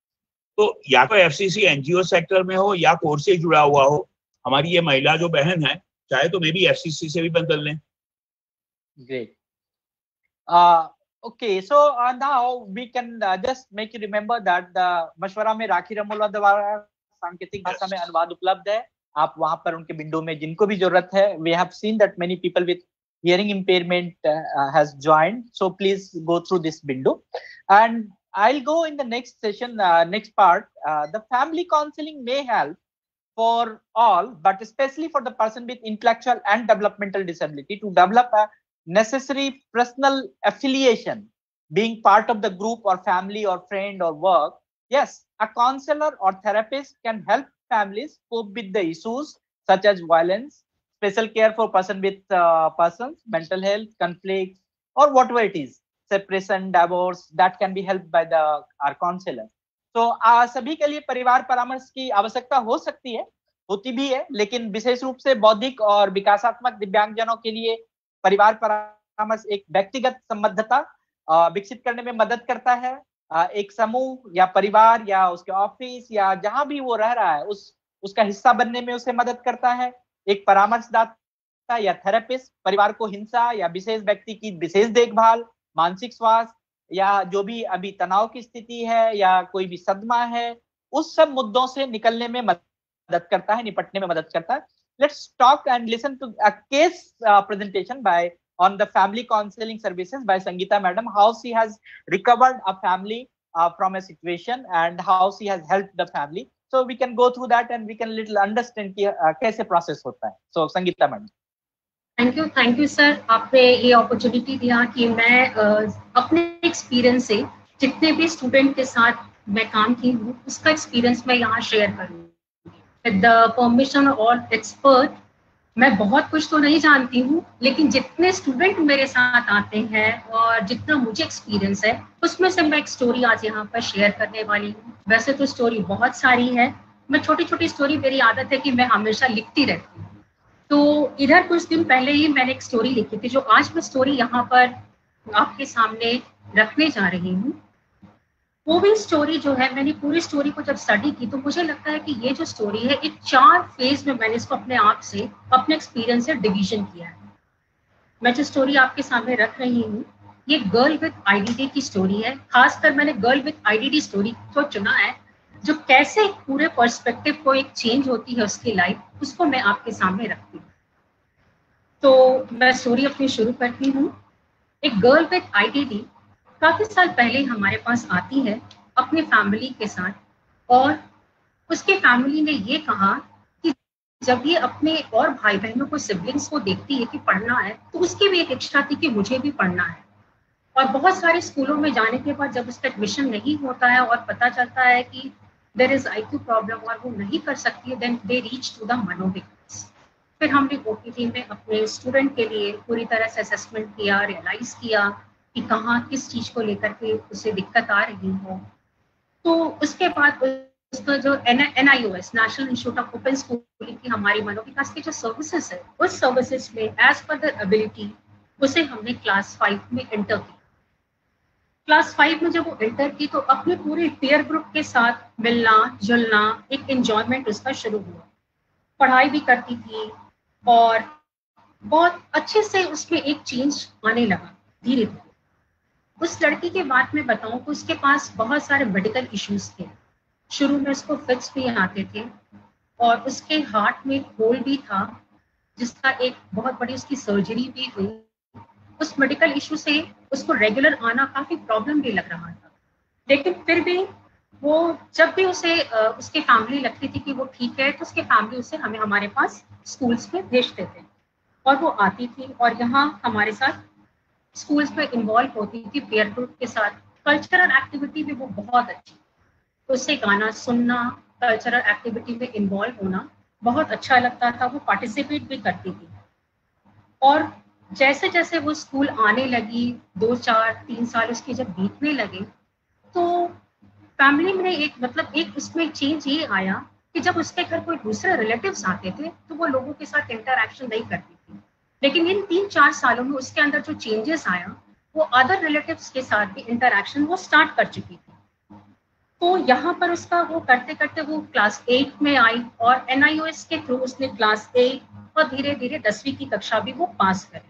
A: तो या तो एफसीसी एनजीओ सेक्टर में हो या कोर्ट से जुड़ा हुआ हो, हमारी ये महिला जो बहन है चाहे तो मे बी एफसीसी से भी बदल लें।
B: Great. uh, Okay, so uh, now we can uh, just make you remember that the मशवरा में राखी रमोला द्वारा सांकेतिक भाषा में अनुवाद उपलब्ध है। आप वहां पर उनके विंडो में जिनको भी जरूरत है, we have seen that many people with hearing impairment uh, has joined, so please go through this window. And I'll go in the next session, uh, next part. Uh, the family counseling may help for all, but especially for the person with intellectual and developmental disability to develop a necessary personal affiliation, being part of the group or family or friend or work. Yes, a counselor or therapist can help families cope with the issues such as violence, special care for person with uh, persons, mental health, conflicts, or whatever it is, separation, divorce, that can be helped by the our counselor. So uh, सभी के लिए परिवार परामर्श की आवश्यकता हो सकती है, होती भी है, लेकिन विशेष रूप से बौद्धिक और विकासात्मक दिव्यांगजनों के लिए परिवार परामर्श एक व्यक्तिगत संबद्धता विकसित करने में मदद करता है। एक समूह या परिवार या उसके ऑफिस या जहां भी वो रह रहा है उस उसका हिस्सा बनने में उसे मदद करता है। एक परामर्शदाता या थेरेपिस्ट परिवार को हिंसा या विशेष व्यक्ति की विशेष देखभाल, मानसिक स्वास्थ्य या जो भी अभी तनाव की स्थिति है या कोई भी सदमा है, उस सब मुद्दों से निकलने में मदद करता है, निपटने में मदद करता है। Let's talk and listen to a case uh, presentation by on the family counseling services by Sangeeta madam, how she has recovered a family uh, from a situation and how she has helped the family. So we can go through that and we can little understand कि uh, कैसे process होता है. So Sangeeta madam.
E: Thank you, thank you sir. आपने ये opportunity दिया कि मैं uh, अपने experience से जितने भी student के साथ मैं काम की हूँ उसका experience मैं यहाँ share करूँ. With the permission of all expert, मैं बहुत कुछ तो नहीं जानती हूँ, लेकिन जितने स्टूडेंट मेरे साथ आते हैं और जितना मुझे एक्सपीरियंस है उसमें से मैं एक स्टोरी आज यहाँ पर शेयर करने वाली हूँ। वैसे तो स्टोरी बहुत सारी है, मैं छोटी छोटी स्टोरी, मेरी आदत है कि मैं हमेशा लिखती रहती हूँ। तो इधर कुछ दिन पहले ही मैंने एक स्टोरी लिखी थी, जो आज मैं स्टोरी यहाँ पर आपके सामने रखने जा रही हूँ, वो भी स्टोरी जो है, मैंने पूरी स्टोरी को जब स्टडी की तो मुझे लगता है कि ये जो स्टोरी है एक चार फेज में मैंने इसको अपने आप से, अपने एक्सपीरियंस से डिवीजन किया है। मैं जो स्टोरी आपके सामने रख रही हूँ ये गर्ल विद आईडीडी की स्टोरी है। खासकर मैंने गर्ल विद आईडीडी स्टोरी को चुना है, जो कैसे पूरे पर्सपेक्टिव को एक चेंज होती है उसकी लाइफ, उसको मैं आपके सामने रखती हूँ। तो मैं स्टोरी अपनी शुरू करती हूँ। एक गर्ल विद आईडीडी काफी साल पहले हमारे पास आती है अपनी फैमिली के साथ, और उसके फैमिली ने ये कहा कि जब ये अपने और भाई बहनों को, सिबलिंग्स को देखती है कि पढ़ना है, तो उसकी भी एक इच्छा थी कि मुझे भी पढ़ना है। और बहुत सारे स्कूलों में जाने के बाद जब उसका एडमिशन नहीं होता है और पता चलता है कि देयर इज आईक्यू प्रॉब्लम और वो नहीं कर सकती है, then they reach to the Manovikas. फिर हमने ओपीटी में अपने स्टूडेंट के लिए पूरी तरह से असेसमेंट किया, रियलाइज किया कि कहाँ किस चीज को लेकर के उसे दिक्कत आ रही हो। तो उसके बाद उसका जो N I O S, national institute of open schooling की हमारी मनोविकास की जो सर्विसेज है, उस सर्विसेज में एज पर द एबिलिटी उसे हमने क्लास फाइव में एंटर किया। क्लास फाइव में जब वो एंटर की तो अपने पूरे पीयर ग्रुप के साथ मिलना जुलना, एक एंजॉयमेंट उसका शुरू हुआ। पढ़ाई भी करती थी और बहुत अच्छे से उसमें एक चेंज आने लगा धीरे धीरे। उस लड़की के बात में बताऊं तो उसके पास बहुत सारे मेडिकल इश्यूज थे। शुरू में उसको फिट्स भी आते थे और उसके हार्ट में होल भी था, जिसका एक बहुत बड़ी उसकी सर्जरी भी हुई। उस मेडिकल इशू से उसको रेगुलर आना काफी प्रॉब्लम भी लग रहा था, लेकिन फिर भी वो जब भी उसे उसके फैमिली लगती थी कि वो ठीक है, तो उसके फैमिली उसे हमें हमारे पास स्कूल्स में भेजते थे और वो आती थी और यहाँ हमारे साथ स्कूल्स में इन्वॉल्व होती थी पीयर ग्रुप के साथ। कल्चरल एक्टिविटी भी वो बहुत अच्छी, तो उससे गाना सुनना, कल्चरल एक्टिविटी में इन्वॉल्व होना बहुत अच्छा लगता था। वो पार्टिसिपेट भी करती थी और जैसे जैसे वो स्कूल आने लगी, दो चार तीन साल उसके जब बीतने लगे, तो फैमिली में एक मतलब एक उसमें चेंज ये आया कि जब उसके घर कोई दूसरे रिलेटिव्स आते थे तो वो लोगों के साथ इंटरैक्शन नहीं करती थी। लेकिन इन तीन चार सालों में उसके अंदर जो चेंजेस आया, वो अदर रिलेटिव्स के साथ भी इंटरैक्शन वो स्टार्ट कर चुकी थी। तो यहाँ पर उसका वो करते करते वो क्लास एट में आई और एन आई ओ एस के थ्रू उसने क्लास एट और धीरे धीरे दसवीं की कक्षा भी वो पास करे।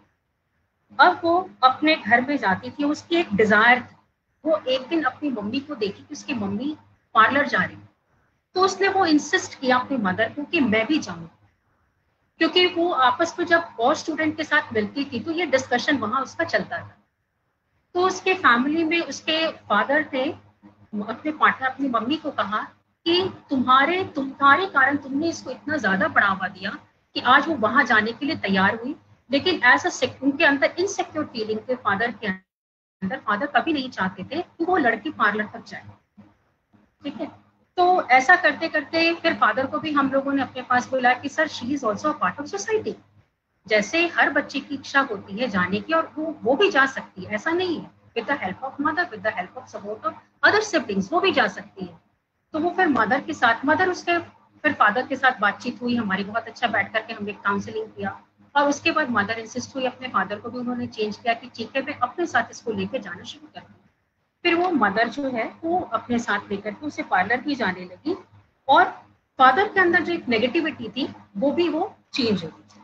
E: अब वो अपने घर में जाती थी, उसकी एक डिजायर थी, वो एक दिन अपनी मम्मी को देखी कि उसकी मम्मी पार्लर जा रही, तो उसने वो इंसिस्ट किया अपनी मदर को कि मैं भी जाऊं, क्योंकि वो आपस में जब और स्टूडेंट के साथ मिलती थी तो ये डिस्कशन वहां उसका चलता था। तो उसके फैमिली में उसके फादर थे, अपने पार्टनर अपनी मम्मी को कहा कि तुम्हारे तुम्हारे कारण तुमने इसको इतना ज्यादा बढ़ावा दिया कि आज वो वहां जाने के लिए तैयार हुई, लेकिन एज अ उनके अंदर इनसिक्योर फीलिंग थे फादर के अंदर। फादर कभी नहीं चाहते थे कि वो लड़की पार्लर तक जाए, ठीक है। तो ऐसा करते करते फिर फादर को भी हम लोगों ने अपने पास बुलाया कि sir she is also part of society, जैसे हर बच्चे की इच्छा होती है जाने की और वो वो भी जा सकती है, ऐसा नहीं है। With the help of mother, with the help of support of other siblings वो भी जा सकती है। तो वो फिर मदर के साथ, मदर उसके फिर फादर के साथ बातचीत हुई हमारी, बहुत अच्छा बैठ करके हमने काउंसलिंग किया और उसके बाद मदर इंसिस्ट हुई, अपने फादर को भी उन्होंने चेंज किया कि ठीक है मैं अपने साथ इसको लेके जाना शुरू कर दूँ। फिर वो मदर जो है वो अपने साथ लेकर के उसे पार्लर भी जाने लगी और फादर के अंदर जो एक नेगेटिविटी थी वो भी वो चेंज हो गई।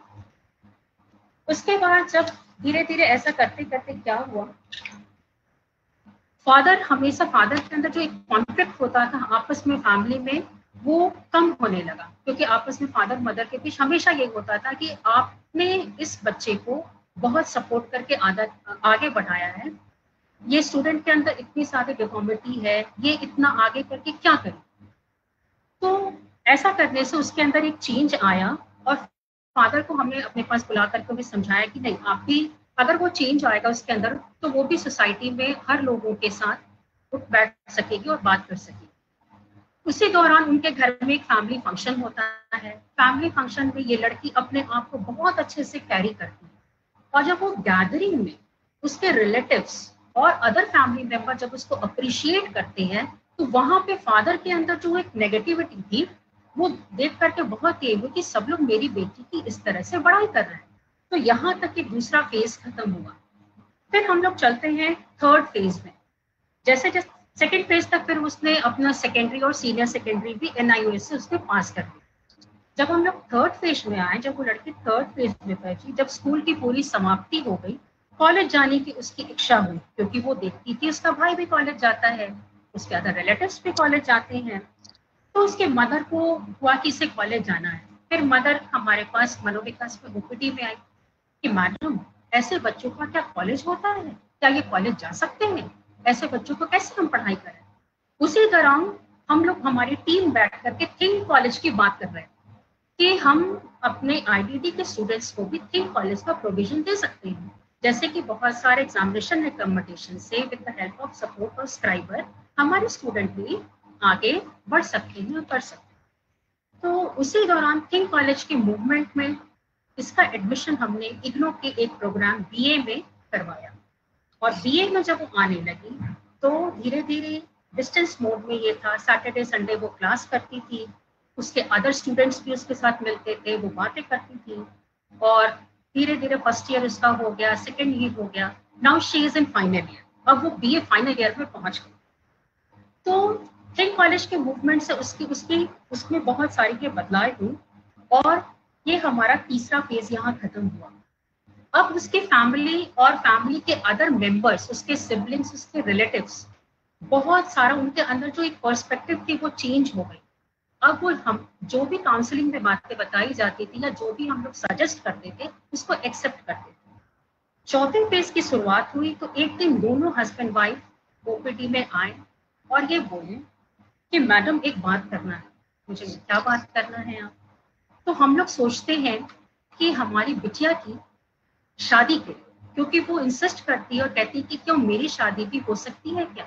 E: उसके बाद जब धीरे धीरे ऐसा करते करते क्या हुआ, फादर हमेशा फादर के अंदर जो एक कॉन्फ्लिक्ट होता था आपस में फैमिली में, वो कम होने लगा, क्योंकि आपस में फादर मदर के बीच हमेशा ये होता था कि आपने इस बच्चे को बहुत सपोर्ट करके आदत आगे बढ़ाया है, ये स्टूडेंट के अंदर इतनी सारी डिफॉर्मिटी है, ये इतना आगे करके क्या करे। तो ऐसा करने से उसके अंदर एक चेंज आया और फादर को हमने अपने पास बुला करके भी समझाया कि नहीं, आप भी अगर वो चेंज आएगा उसके अंदर तो वो भी सोसाइटी में हर लोगों के साथ उठ बैठ सकेगी और बात कर सकेगी। उसी दौरान उनके घर में एक फैमिली फंक्शन होता है। फैमिली फंक्शन में ये लड़की अपने आप को बहुत अच्छे से कैरी करती है और जब वो गैदरिंग में उसके रिलेटिव्स और अदर फैमिली मेंबर जब उसको अप्रिशिएट करते हैं तो वहां पे फादर के अंदर जो एक नेगेटिविटी थी वो देख करके बहुत ये हुई कि सब लोग मेरी बेटी की इस तरह से बड़ाई कर रहे हैं। तो यहाँ तक कि दूसरा फेज खत्म हुआ। फिर हम लोग चलते हैं थर्ड फेज में। जैसे जैसे सेकेंड फेज तक फिर उसने अपना सेकेंडरी और सीनियर सेकेंडरी भी एन आई ओ एस से उसने पास कर दिया। जब हम लोग थर्ड फेज में आए, जब वो लड़की थर्ड फेज में पहुंची, जब स्कूल की पूरी समाप्ति हो गई, कॉलेज जाने की उसकी इच्छा हुई, क्योंकि वो देखती थी उसका भाई भी कॉलेज जाता है, उसके अदर रिलेटिव्स भी कॉलेज जाते हैं, तो उसके मदर को हुआ कि इसे कॉलेज जाना है। फिर मदर हमारे पास मनोविकास में ओपीडी में आई कि मैडम ऐसे बच्चों का क्या कॉलेज होता है, क्या ये कॉलेज जा सकते हैं, ऐसे बच्चों को कैसे हम पढ़ाई करें। उसी दौरान हम लोग हमारी टीम बैठ करके थिंक कॉलेज की बात कर रहे हैं कि हम अपने आई डी डी के स्टूडेंट्स को भी थिंक कॉलेज का प्रोविजन दे सकते हैं, जैसे कि बहुत सारे एग्जामिनेशन रिकमेंडेशन से with the help of support और स्क्राइबर हमारे स्टूडेंट भी आगे बढ़ सकते हैं और कर सकते हैं। तो उसी दौरान थिंक कॉलेज के मूवमेंट में इसका एडमिशन हमने इग्नो के एक प्रोग्राम बी ए में करवाया, और बी ए में जब वो आने लगी तो धीरे धीरे डिस्टेंस मोड में ये था, सैटरडे संडे वो क्लास करती थी, उसके अदर स्टूडेंट्स भी उसके साथ मिलते थे, वो बातें करती थी, और धीरे धीरे फर्स्ट ईयर उसका हो गया, सेकेंड ईयर हो गया, now she is in final year, अब वो बी ए फाइनल ईयर में पहुंच गई। तो थिंक कॉलेज के मूवमेंट से उसकी उसकी उसमें बहुत सारी के बदलाव हुई, और ये हमारा तीसरा फेज यहाँ खत्म हुआ। अब उसकी फैमिली और फैमिली के अदर मेंबर्स, उसके सिबलिंग्स, उसके रिलेटिव्स, बहुत सारा उनके अंदर जो एक पर्सपेक्टिव थी वो चेंज हो गई। अब वो हम जो भी काउंसलिंग में बातें बताई जाती थी या जो भी हम लोग सजेस्ट करते थे उसको एक्सेप्ट करते थे। चौथे फेज की शुरुआत हुई तो एक दिन दोनों हस्बैंड वाइफ ओपीडी में आए और ये बोले कि मैडम एक बात करना है। मुझे क्या बात करना है आप? तो हम लोग सोचते हैं कि हमारी बिटिया की शादी के, क्योंकि वो इंसिस्ट करती है और कहती है कि क्यों मेरी शादी भी हो सकती है क्या।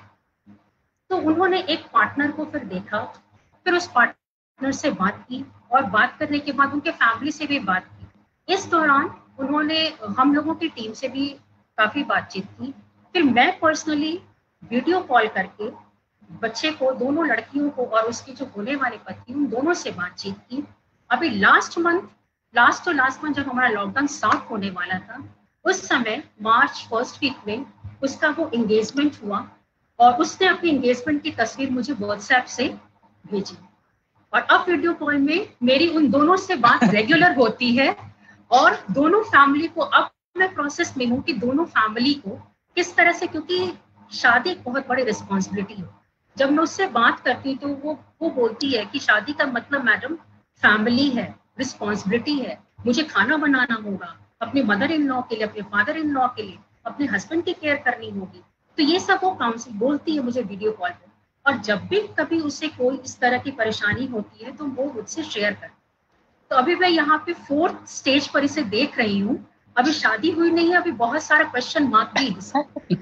E: तो उन्होंने एक पार्टनर को फिर देखा, फिर उस पार्टनर से बात की, और बात करने के बाद उनके फैमिली से भी बात की। इस दौरान उन्होंने हम लोगों की टीम से भी काफी बातचीत की। फिर मैं पर्सनली वीडियो कॉल करके बच्चे को, दोनों लड़कियों को और उसकी जो होने वाले पति, उन दोनों से बातचीत की। अभी लास्ट मंथ लास्ट तो लास्ट मंथ जब हमारा लॉकडाउन स्टार्ट होने वाला था, उस समय मार्च फर्स्ट वीक में उसका वो एंगेजमेंट हुआ, और उसने अपनी एंगेजमेंट की तस्वीर मुझे व्हाट्सएप से भेजी। और अब वीडियो कॉल में मेरी उन दोनों से बात रेगुलर होती है, और दोनों फैमिली को अब मैं प्रोसेस में हूँ कि दोनों फैमिली को किस तरह से, क्योंकि शादी एक बहुत बड़ी रिस्पॉन्सिबिलिटी है। जब मैं उससे बात करती हूँ तो वो वो बोलती है कि शादी का मतलब मैडम फैमिली है, रिस्पॉन्सिबिलिटी है, मुझे खाना बनाना होगा, अपने मदर इन लॉ के लिए, अपने फादर इन लॉ के लिए, अपने हस्बैंड की केयर करनी होगी। तो ये सब वो काउंसिल बोलती है मुझे वीडियो कॉल पे, और जब भी कभी उससे कोई इस तरह की परेशानी होती है तो वो मुझसे शेयर करती है। तो अभी मैं यहाँ पे फोर्थ स्टेज पर इसे देख रही हूँ, अभी शादी हुई नहीं है, अभी बहुत सारा क्वेश्चन मार्क भी है।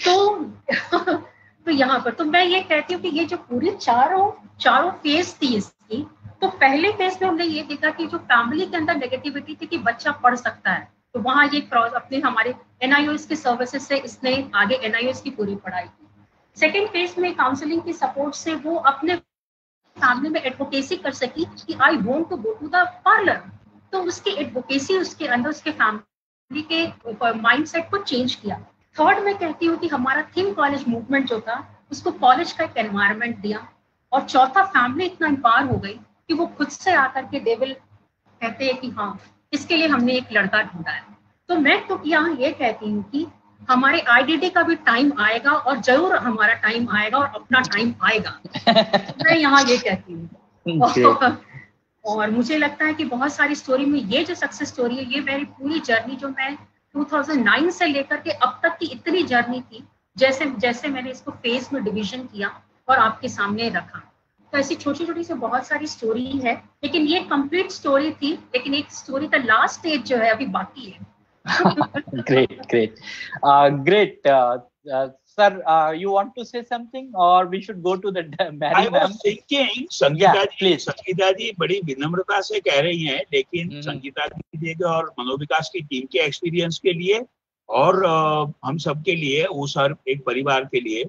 E: तो तो यहाँ पर तो मैं ये कहती हूँ कि ये जो पूरी चारों चारों फेज थी इसकी, तो पहले फेज में हमने ये देखा कि जो फैमिली के अंदर नेगेटिविटी थी कि बच्चा पढ़ सकता है, तो वहाँ ये क्रॉस अपने हमारे एन आई ओ एस के सर्विसेज से इसने आगे एन आई ओ एस की पूरी पढ़ाई की। सेकेंड फेज में काउंसलिंग की सपोर्ट से वो अपने फैमिली में एडवोकेसी कर सकी कि I want to go to the parlour, तो उसकी एडवोकेसी उसके अंदर उसके फैमिली के माइंडसेट को चेंज किया। थर्ड में कहती हूँ कि हमारा थिंक कॉलेज मूवमेंट जो था उसको कॉलेज का एक एनवायरनमेंट दिया, और चौथा फैमिली इतना एम्पावर हो गई कि वो खुद से आकर के दे विल कहते हैं कि हाँ इसके लिए हमने एक लड़का ढूंढा है। तो मैं तो यहाँ ये कहती हूँ कि हमारे आई डी डी का भी टाइम आएगा, और जरूर हमारा टाइम आएगा, और अपना टाइम आएगा। मैं यहाँ ये कहती हूँ। और, और मुझे लगता है कि बहुत सारी स्टोरी में ये जो सक्सेस स्टोरी है, ये मेरी पूरी जर्नी जो मैं दो हज़ार नौ से लेकर के अब तक की इतनी जर्नी थी, जैसे जैसे मैंने इसको फेज में डिवीजन किया और आपके सामने रखा, तो ऐसी छोटी छोटी से बहुत सारी स्टोरी है, लेकिन ये कंप्लीट स्टोरी थी, लेकिन एक स्टोरी का लास्ट स्टेज जो है अभी बाकी है।
B: Great, great, uh, great. Uh, uh, sir, uh, you want to say something, or we should go to the Mary
A: I was thinking, Sangeeta जी, संगीता जी बड़ी विनम्रता से कह रही हैं, लेकिन mm-hmm. संगीता जी के और मनोविकास की टीम के एक्सपीरियंस के लिए और uh, हम सब के लिए, उस हर एक परिवार के लिए,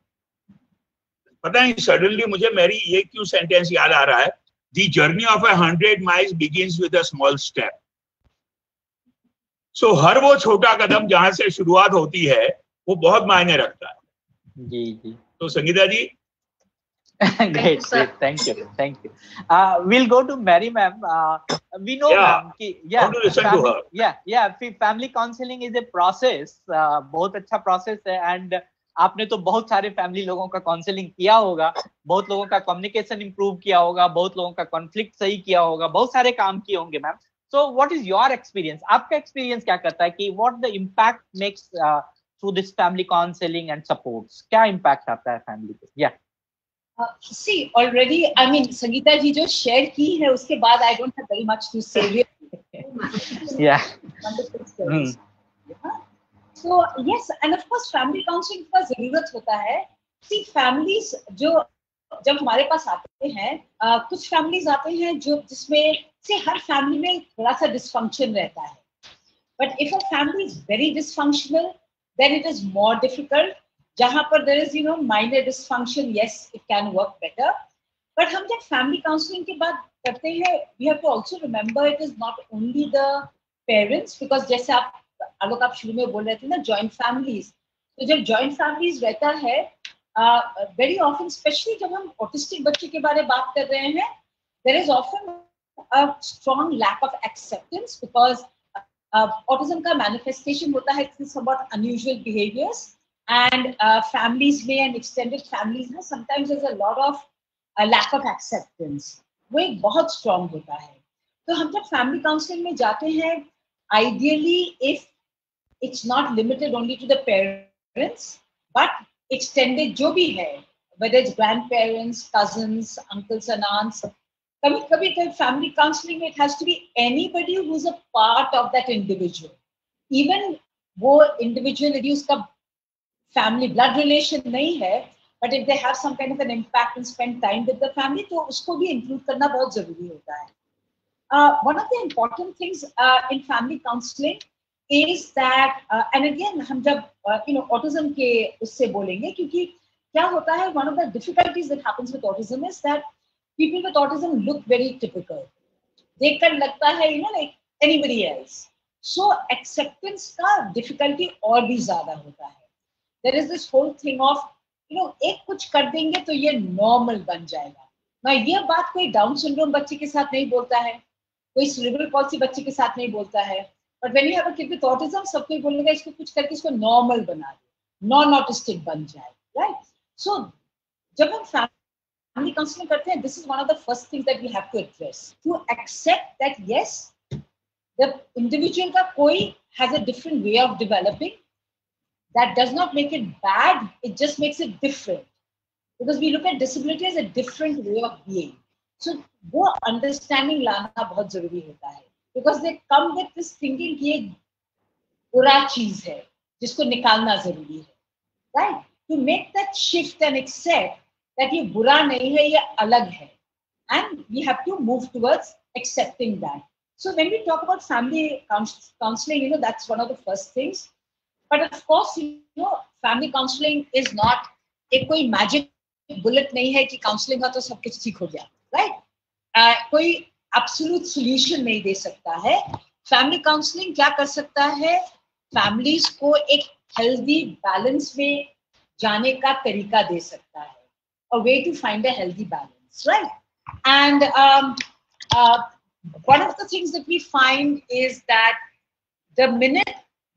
A: पता नहीं सडनली मुझे मेरी ये क्यों सेंटेंस याद आ रहा है, the journey of a hundred miles begins with a small step. So so, हर वो छोटा कदम जहां से शुरुआत होती है वो बहुत मायने रखता है।
B: जी जी।
A: तो संगीता जी।
B: Great, great. Thank you, thank you. Uh, we'll go to Mary, ma'am. Uh, we know,
A: Yeah,
B: ma'am, कि yeah,
A: how to listen
B: family,
A: to her.
B: yeah, yeah. Family counseling is a process. Uh, बहुत अच्छा process है, and आपने तो बहुत सारे फैमिली लोगों का काउंसलिंग किया होगा, बहुत लोगों का कम्युनिकेशन इंप्रूव किया होगा, बहुत लोगों का कॉन्फ्लिक्ट सही किया होगा, बहुत सारे काम किए होंगे ma'am. So what is your experience? आपका एक्सपीरियंस क्या कहता है कि what the impact makes through this family counselling and supports? क्या इम्पैक्ट आता है फैमिली पे? या
C: Uh, see, already, I mean, Sangeeta ji जो शेयर की है उसके बाद I don't have very much to say.
B: Yeah.
C: Wonderful stories. Yeah. So yes, and of course, family counseling का जरूरत होता है। See, families जो जब हमारे पास आते हैं, uh, कुछ families आते हैं जो जिसमें से हर family में थोड़ा सा dysfunction रहता है। But if a family is very dysfunctional, then it is more difficult. जहाँ पर there is, you know, minor dysfunction, yes, it can work better. But हम जब family counseling की बात करते हैं, we have to also remember it is not only the parents, because जैसे आप आलोक आप शुरू में बोल रहे थे ना, joint families. तो जब joint families रहता है, uh, very often, especially जब हम autistic बच्चे के बारे में बात कर रहे हैं, there is often a strong lack of acceptance because uh, autism का manifestation होता है somewhat unusual behaviors. And uh, families में and extended families में sometimes there's a lot of a lack of acceptance. वो एक बहुत strong होता है। तो हम जब family counseling में जाते हैं, ideally if it's not limited only to the parents, but extended जो भी है, whether it's grandparents, cousins, uncles and aunts, कभी कभी कभी family counseling में it has to be anybody who's a part of that individual. Even वो individual यदि उसका family blood relation नहीं है, but if they have some kind of an impact and spend time with the family, तो उसको भी include करना बहुत जरूरी होता है। Uh, one of the important things uh, in family counseling is that, uh, and again हम जब uh, you know autism के उससे बोलेंगे, क्योंकि क्या होता है, one of the difficulties that happens with autism is that people with autism look very typical. देखकर लगता है, you know, like anybody else. So acceptance का difficulty और भी ज़्यादा होता है। There is this whole thing of, you know, एक कुछ कर देंगे तो ये normal बन जाएगा। ना ये बात कोई डाउन सिंड्रोम बच्चे के साथ नहीं बोलता है, कोई cerebral palsy बच्चे के साथ नहीं बोलता है। But when you have a kid with autism, सब कोई बोलेगा इसको कुछ करके इसको normal बना दे, non autistic बन जाए, right? So जब हम family counseling करते हैं, this is one of the first things that we have to address, to accept that yes, the individual का कोई has a different way of developing. That does not make it bad, it just makes it different. Because we look at disability as a different way of being. So, वो understanding लाना बहुत जरूरी होता है. Because they come with this thinking कि ये बुरा चीज है, जिसको निकालना जरूरी है. Right? To make that shift and accept that ये बुरा नहीं है, ये अलग है. And we have to move towards accepting that. So, when we talk about family counseling, you know, that's one of the first things. But of course, you know, family counseling is not एक कोई magic bullet नहीं है कि counseling का तो सब कुछ ठीक हो गया, right? uh, कोई absolute solution नहीं दे सकता है। family counseling क्या कर सकता है? families को एक healthy balance में जाने का तरीका दे सकता है, a way to find a healthy balance, right? And um, uh, one of the things that we find is that the minute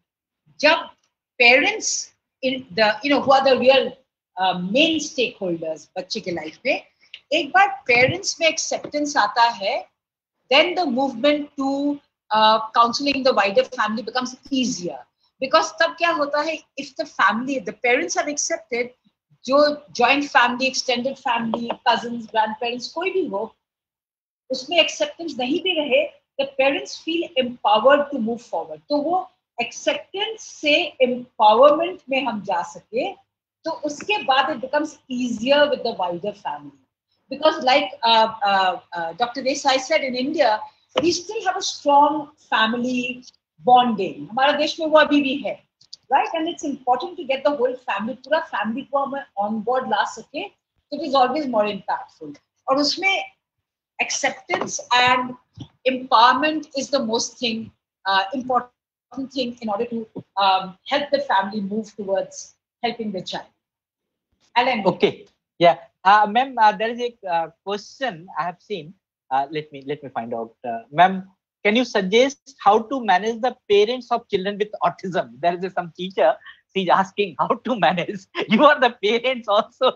C: jab parents in the, you know, who are the real uh, main stakeholders बच्चे के life में, एक बार parents में acceptance आता है, then the movement to uh, counseling the wider family becomes easier. Because तब क्या होता है, if the family, the parents have accepted, जो joint family, extended family, cousins, grandparents, कोई भी हो, उसमें acceptance नहीं भी रहे, the parents feel empowered to move forward. तो वो acceptance से empowerment में हम जा सके, तो उसके बाद it becomes easier with the wider family. Because like uh, uh, uh, Doctor Desai said, in India, we still have a strong family bonding. हमारा देश में वो अभी भी है, right? And it's important to get the whole family, पूरा family को हम on board ला सके, so it is always more impactful. और उसमें acceptance and empowerment is the most thing uh, important thing in order to um, help the family move towards helping the child. Alan.
B: Okay. Yeah. Uh, ma'am, uh, there is a uh, question I have seen. Uh, let me let me find out. Uh, ma'am, can you suggest how to manage the parents of children with autism? There is a, some teacher. She's asking how to manage. You are the parents also,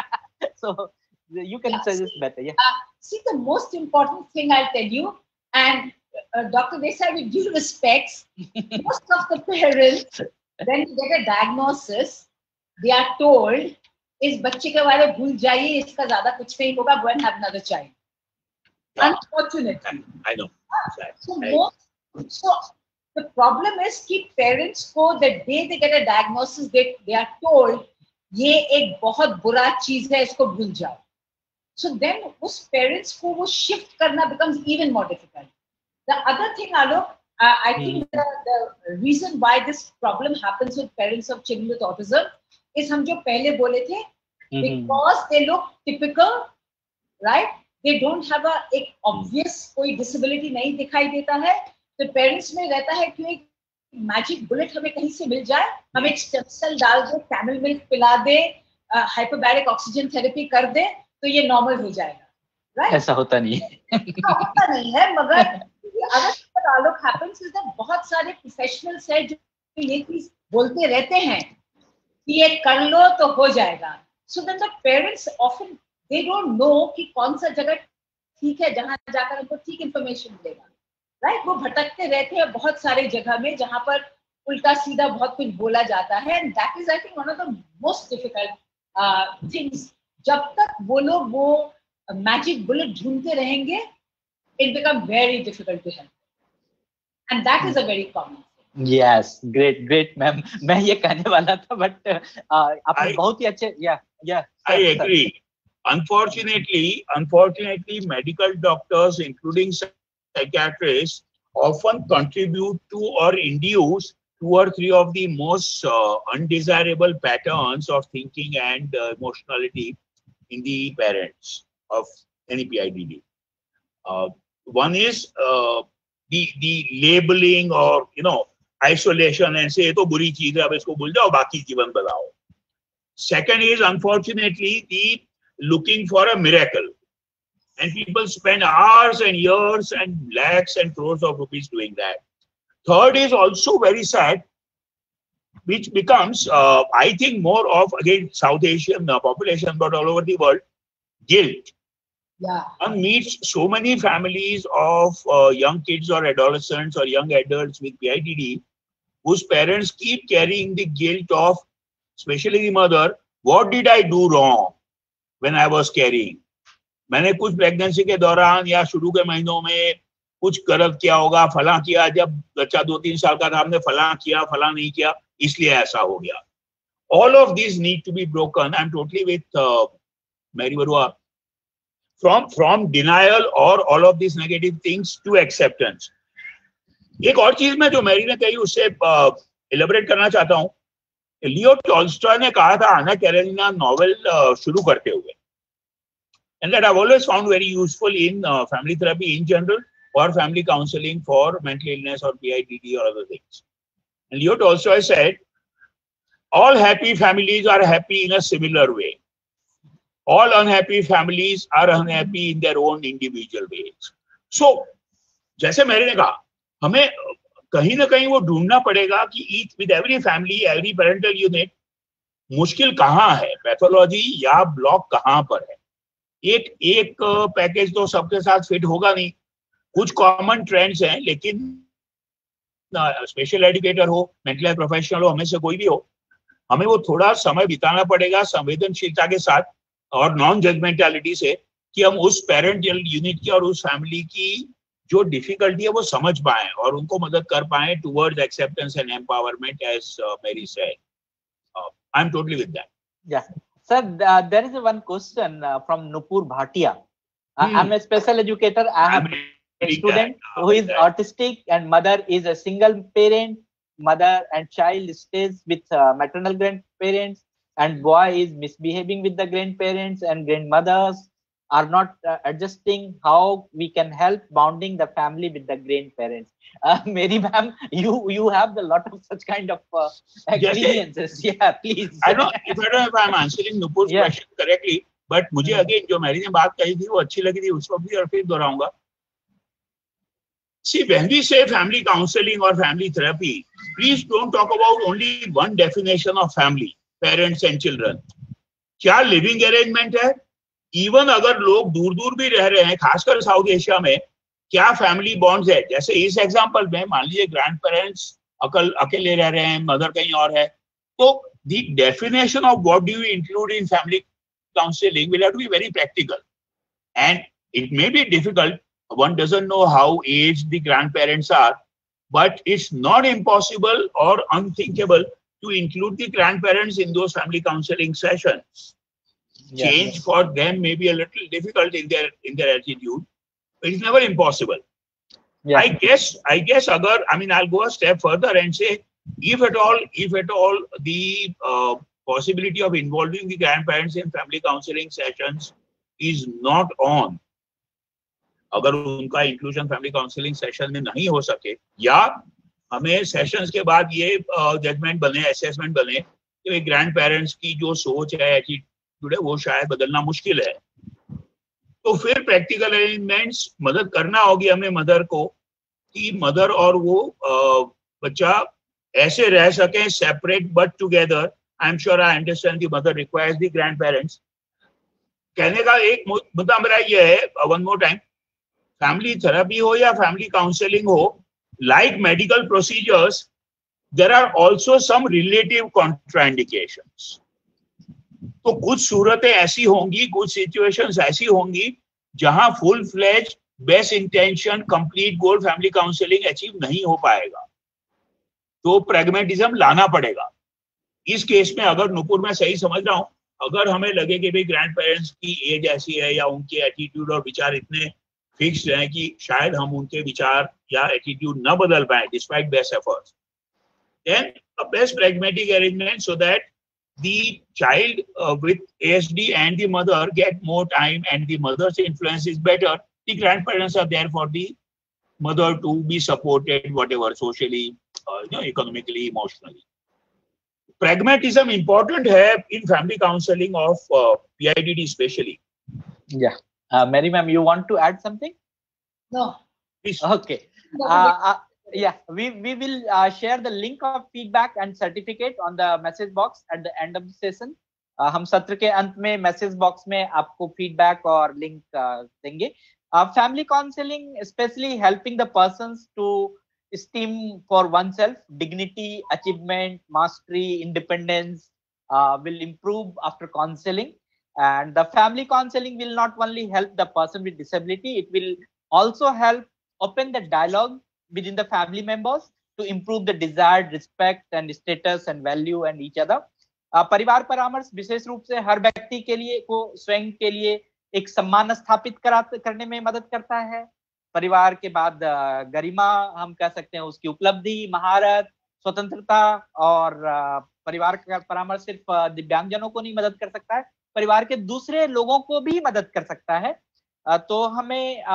B: so you can
C: Yeah,
B: suggest
C: see,
B: better. Yeah.
C: Uh, see, the most important thing I'll tell you, and uh, Doctor Desai, with due respects, most of the parents, when they get a diagnosis, they are told, इस बच्चे के बारे में भूल जाइए, इसका ज़्यादा कुछ नहीं होगा, go and have another child.
A: Yeah.
C: Unfortunately.
A: I know.
C: So,
A: I-
C: most, so the problem is कि parents को the day they get a diagnosis, they, they are told, ये एक बहुत बुरा चीज है, इसको भूल जाओ. So then उस parents को वो shift करना becomes even more difficult. The other thing, Alok, uh, I think the, the reason why this problem happens with parents of children with autism is हम जो पहले बोले थे, because they look typical, right? They don't have a एक obvious कोई disability नहीं दिखाई देता है, तो parents में रहता है कि एक मैजिक बुलेट हमें कहीं से मिल जाए, हम एक स्टेम सेल डाल दे, कैमल मिल्क पिला दे, हाइपरबैरिक ऑक्सीजन थेरेपी कर दे, तो ये नॉर्मल हो जाएगा, राइट?
B: ऐसा होता नहीं है.
C: होता नहीं है, मगर अगर आलोक हैपेंस इज दैट बहुत सारे प्रोफेशनल्स हैं जो ये चीज बोलते रहते हैं कि ये कर लो तो हो जाएगा. So then the parents often they don't know कि कौन सा जगह ठीक है जहां जाकर उनको ठीक इंफॉर्मेशन मिलेगा, राइट? वो भटकते रहते हैं बहुत सारे जगह में जहां पर उल्टा सीधा बहुत कुछ बोला जाता है, and that is I think one of the most difficult things. जब तक वो लोग वो मैजिक बुलेट ढूंढते रहेंगे, it becomes very difficult to help, and that is a very common thing.
B: Yes, great, great, ma'am. मैं ये कहने वाला था, but आपने
A: I-
B: बहुत ही अच्छे, yeah, yeah.
A: I agree. Unfortunately, unfortunately, medical doctors, including psychiatrists, often contribute to or induce two or three of the most uh, undesirable patterns of thinking and uh, emotionality in the parents of any P I D D. Uh, one is uh, the the labeling or you know isolation and say ये तो बुरी चीज है, अब इसको भूल जाओ, बाकी जीवन बनाओ. Second is unfortunately the looking for a miracle, and people spend hours and years and lakhs and crores of rupees doing that. Third is also very sad, which becomes uh, I think more of again South Asian uh, population, but all over the world, guilt.
C: Yeah.
A: One meets so many families of uh, young kids or adolescents or young adults with P I D D whose parents keep carrying the guilt of, especially the mother, what did I do wrong when I was carrying? मैंने कुछ प्रेगनेंसी के दौरान या शुरू के महीनों में कुछ गलत किया होगा, फला किया, जब बच्चा दो तीन साल का था हमने फला किया, फला नहीं किया, इसलिए ऐसा हो गया. All of these need to be broken. I'm totally with uh, Mary Barua. From from denial or all of these negative things to acceptance. एक और चीज में जो मैरी ने कही उससे इलेबोरेट करना चाहता हूँ. लियो टॉल्स्टॉय ने कहा था आना कैरेनिना नॉवेल शुरू करते हुए, and that I've always found very useful in uh, family therapy in general or family counseling for mental illness or P I D D or other things. And Leo Tolstoy said, all happy families are happy in a similar way. All unhappy families are unhappy in their own individual ways. So, जैसे मैंने ने कहा, हमें कहीं ना कहीं वो ढूंढना पड़ेगा कि each with every family, every parental unit, मुश्किल कहाँ है, पैथोलॉजी या ब्लॉक कहाँ पर है. एक एक पैकेज तो सबके साथ फिट होगा नहीं. कुछ कॉमन ट्रेंड्स हैं, लेकिन स्पेशल एजुकेटर हो, मेंटल हेल्थ प्रोफेशनल हो, हमें से कोई भी हो, हमें वो थोड़ा समय बिताना पड़ेगा संवेदनशीलता के साथ और नॉन जजमेंटालिटी से, कि हम उस पेरेंटल यूनिट की और उस फैमिली की जो डिफिकल्टी है वो समझ पाएं और उनको मदद कर पाएं towards acceptance and empowerment, as Mary said. I am totally with that.
B: Yeah, sir, uh, there is one question uh, from Nupur Bhatia. Uh,
A: Hmm.
B: I'm a special educator. I have
A: I'm
B: a
A: reading
B: student
A: that, uh,
B: who is
A: that.
B: autistic and mother is a single parent. Mother and child stays with uh, maternal grandparents, and boy is misbehaving with the grandparents and grandmothers. are not uh, adjusting how we can help bonding the family with the grandparents. Uh, Mary ma'am, you you have a lot of such kind of uh, experiences. Yeah, please.
A: I know if I don't know if I'm answering Nupur's
B: Yeah.
A: question correctly, but मुझे
B: Hmm.
A: again जो मैरी ने बात कही थी वो अच्छी लगी थी, उस वक्त भी और फिर दोहराऊंगा. See, when we say family counseling or family therapy, please don't talk about only one definition of family, parents and children. क्या लिविंग अरेंजमेंट है? इवन अगर लोग दूर दूर भी रह रहे हैं, खासकर साउथ एशिया में, क्या फैमिली बॉन्ड्स है? जैसे इस एग्जांपल में मान लीजिए ग्रैंड पेरेंट्स अकल अकेले रह रहे हैं, मदर कहीं और है, तो the definition of what do you include in family counseling will have to be very practical, and it may be difficult. One doesn't know how aged the grandparents are, but it's not impossible or unthinkable to include the grandparents in those family counseling sessions.
B: Yeah.
A: Change for them may be a little difficult in their in their attitude, but it's never impossible.
B: Yeah.
A: I guess I guess agar, I mean I'll go a step further and say, if at all if at all the uh, possibility of involving the grandparents in family counseling sessions is not on, अगर उनका इंक्लूजन फैमिली काउंसलिंग सेशन में नहीं हो सके, या हमें सेशंस के बाद ये जजमेंट बने, असेसमेंट बने कि ग्रैंड पेरेंट्स की जो सोच है, एटीट्यूड है, वो शायद बदलना मुश्किल है, तो फिर प्रैक्टिकल अरेंजमेंट्स मदद करना होगी हमें मदर को, कि मदर और वो बच्चा ऐसे रह सकें separate but together. I am sure I understand the mother requires the grandparents. कहने का एक मुद्दा मेरा ये है, one more time, family therapy हो या फैमिली काउंसलिंग हो, like medical procedures, there are also some relative contraindications. तो कुछ सूरतें ऐसी होंगी, कुछ सिचुएशंस ऐसी होंगी जहां full fledged best intention complete goal family counselling achieve नहीं हो पाएगा, तो प्रैग्मेटिज्म लाना पड़ेगा. इस केस में अगर नुपुर मैं सही समझ रहा हूं, अगर हमें लगे कि भाई ग्रैंड पेरेंट्स की एज ऐसी है या उनके एटीट्यूड और विचार इतने फिक्स्ड हैं कि शायद हम उनके विचार या एटीट्यूड न बदल पाए despite best efforts, then a best pragmatic arrangement so that the child uh, with A S D and the mother get more time and the mother's influence is better. The grandparents are there for the mother to be supported, whatever, socially, uh, you know, economically, emotionally. Pragmatism important है in family counseling of uh, P I D D especially.
B: Yeah. Uh, Mary ma'am, you want to add something?
C: No.
A: Please.
B: Okay. Uh, uh, yeah, we we will uh, share the link of feedback and certificate on the message box at the end of the session. Uh, हम सत्र के अंत में मैसेज बॉक्स में आपको फीडबैक और लिंक uh, देंगे. Family counselling specially helping the persons to esteem for oneself, dignity, achievement, mastery, independence uh, will improve after counseling. And the family counseling will not only help the person with disability, it will also help open the dialogue within the family members to improve the desired respect and status and value and each other. uh, परिवार परामर्श विशेष रूप से हर व्यक्ति के लिए को स्वयं के लिए एक सम्मान स्थापित करा करने में मदद करता है. परिवार के बाद गरिमा हम कह सकते हैं, उसकी उपलब्धि, महारत, स्वतंत्रता, और परिवार का परामर्श सिर्फ दिव्यांगजनों को नहीं मदद कर सकता है, परिवार के दूसरे लोगों को भी मदद कर सकता है. तो हमें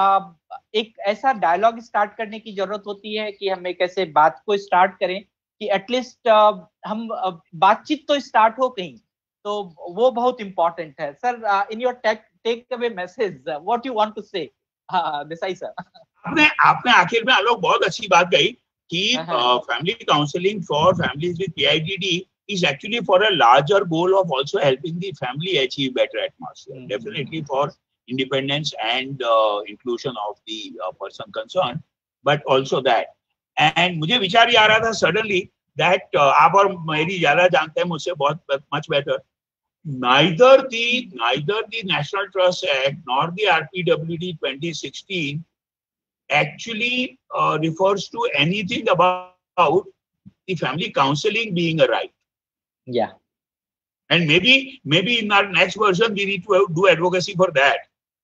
B: एक ऐसा डायलॉग स्टार्ट करने की जरूरत होती है कि हम एक ऐसे बात को स्टार्ट करें कि एटलीस्ट हम बातचीत तो स्टार्ट हो कहीं, तो वो बहुत इंपॉर्टेंट है. Sir, in your take take away message, what you want to say? Desai sir,
A: आपने आपने आखिर में आलोक बहुत अच्छी बात कही कि family counselling for families with P I D D is actually for a larger goal of also helping the family achieve better atmosphere, mm-hmm. definitely for independence and uh, inclusion of the uh, person concerned, but also that. And मुझे विचार ये आ रहा था suddenly that uh, आप और मेरी ज्यादा जानते हैं मुझसे बहुत much better. Neither the neither the National Trust Act nor the R P W D twenty sixteen actually uh, refers to anything about the family counseling being a right.
B: Yeah.
A: And maybe maybe in our next version we need to do advocacy for that.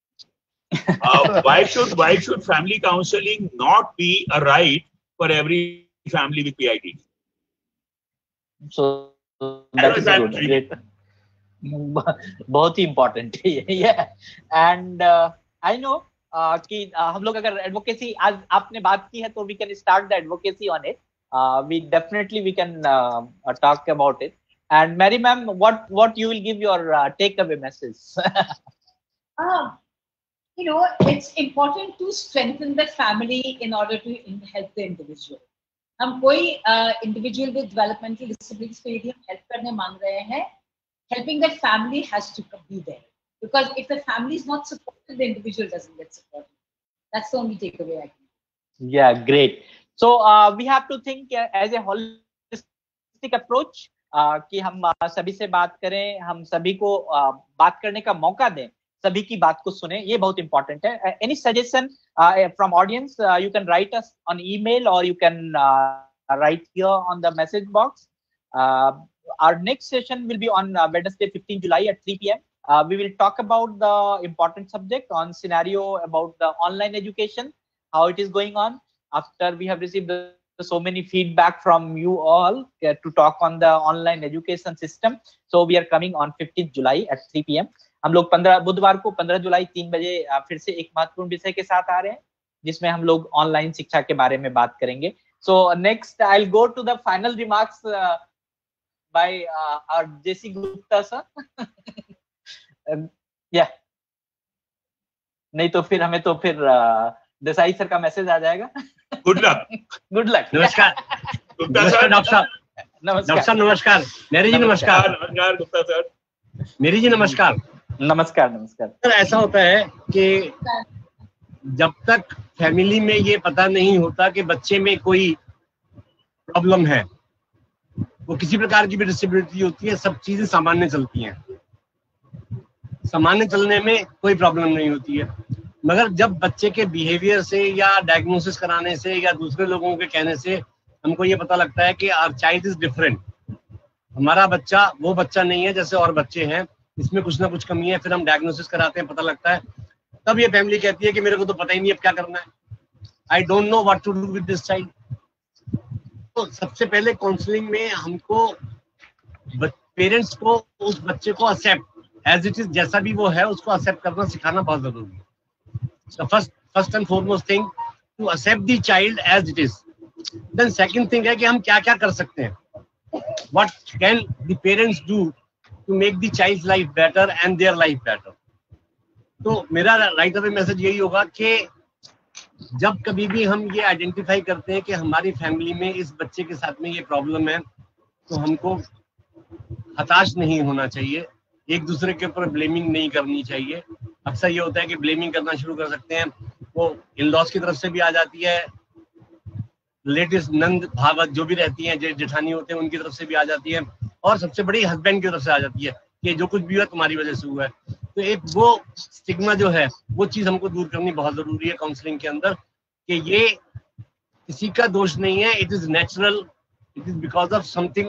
A: Uh, why should why should family counseling not be a right for every family with P I D D?
B: So that is good. Great. बहुत ही इम्पोर्टेंट है ये। एंड आई नो कि uh, हम लोग अगर एडवोकेसी आज आपने बात की है तो we can start the advocacy on it, we definitely we can talk about it. And Mary ma'am, what what you will give your take away message?
C: You know, it's important to strengthen the family in order to help the individual. हम कोई इंडिविजुअल विद डेवलपमेंटल डिसेबिलिटीज को यदि हम हेल्प करने मांग रहे हैं, helping the family has to be there, because if the family is not supported, the individual doesn't get supported. That's the only takeaway I can.
B: Yeah, great. So uh, we have to think uh, as a holistic approach uh, कि हम uh, सभी से बात करें, हम सभी को uh, बात करने का मौका दें, सभी की बात को सुने, ये बहुत इंपॉर्टेंट है। Any suggestion from audience, you can write us on email और you can write here on the message box. Our next session will be on uh, Wednesday, fifteenth July at three p m Uh, we will talk about the important subject on scenario about the online education, how it is going on after we have received the, so many feedback from you all uh, to talk on the online education system. So we are coming on fifteenth July at three p m हम लोग पंद्रह बुधवार को पंद्रह जुलाई तीन बजे uh, फिर से एक महत्वपूर्ण विषय के साथ आ रहे हैं, जिसमें हम लोग ऑनलाइन शिक्षा के बारे में बात करेंगे। So next I'll go to the final remarks uh, by uh, our J C Gupta sir. um, yeah. नहीं तो फिर हमें तो फिर uh, देसाई सर का मैसेज आ जाएगा।
A: Good luck.
B: Good luck.
F: नमस्कार
A: गुप्ता सर।
F: डॉक्टर साहब
B: नमस्कार।
F: डॉक्टर नमस्कार। मेरी जी नमस्कार।
A: नमस्कार गुप्ता सर।
F: मेरी जी नमस्कार।
B: नमस्कार नमस्कार।
F: सर ऐसा होता है कि जब तक फैमिली में ये पता नहीं होता कि बच्चे में कोई प्रॉब्लम है, वो किसी प्रकार की भी डिसेबिलिटी होती है, सब चीजें सामान्य चलती हैं, सामान्य चलने में कोई प्रॉब्लम नहीं होती है। मगर जब बच्चे के बिहेवियर से या डायग्नोसिस कराने से या दूसरे लोगों के कहने से हमको ये पता लगता है कि आवर चाइल्ड इज डिफरेंट, हमारा बच्चा वो बच्चा नहीं है जैसे और बच्चे हैं, इसमें कुछ ना कुछ कमी है, फिर हम डायग्नोसिस कराते हैं, पता लगता है, तब ये फैमिली कहती है कि मेरे को तो पता ही नहीं अब क्या करना है, I don't know what to do with this child. तो सबसे पहले काउंसलिंग में हमको पेरेंट्स को उस बच्चे को एक्सेप्ट एज इट इज, जैसा भी वो है उसको एक्सेप्ट करना सिखाना बहुत जरूरी है। First first and foremost thing to accept the child as it is. Then second thing है कि हम क्या क्या कर सकते हैं, what can the parents do to make the child life better and their life better. तो मेरा राइट अवे मैसेज यही होगा कि जब कभी भी हम ये आइडेंटिफाई करते हैं कि हमारी फैमिली में इस बच्चे के साथ में ये प्रॉब्लम है, तो हमको हताश नहीं होना चाहिए, एक दूसरे के ऊपर ब्लेमिंग नहीं करनी चाहिए। अक्सर ये होता है कि ब्लेमिंग करना शुरू कर सकते हैं, वो इन लॉज की तरफ से भी आ जाती है, रिलेटिव्स नंद भावत जो भी रहती हैं, जेठानी होते हैं उनकी तरफ से भी आ जाती है, और सबसे बड़ी हस्बैंड की तरफ से आ जाती है कि जो कुछ भी हुआ तुम्हारी वजह से हुआ है। तो एक वो स्टिग्मा जो है वो चीज हमको दूर करनी बहुत जरूरी है काउंसलिंग के अंदर, कि ये किसी का दोष नहीं है, it is natural, it is because of something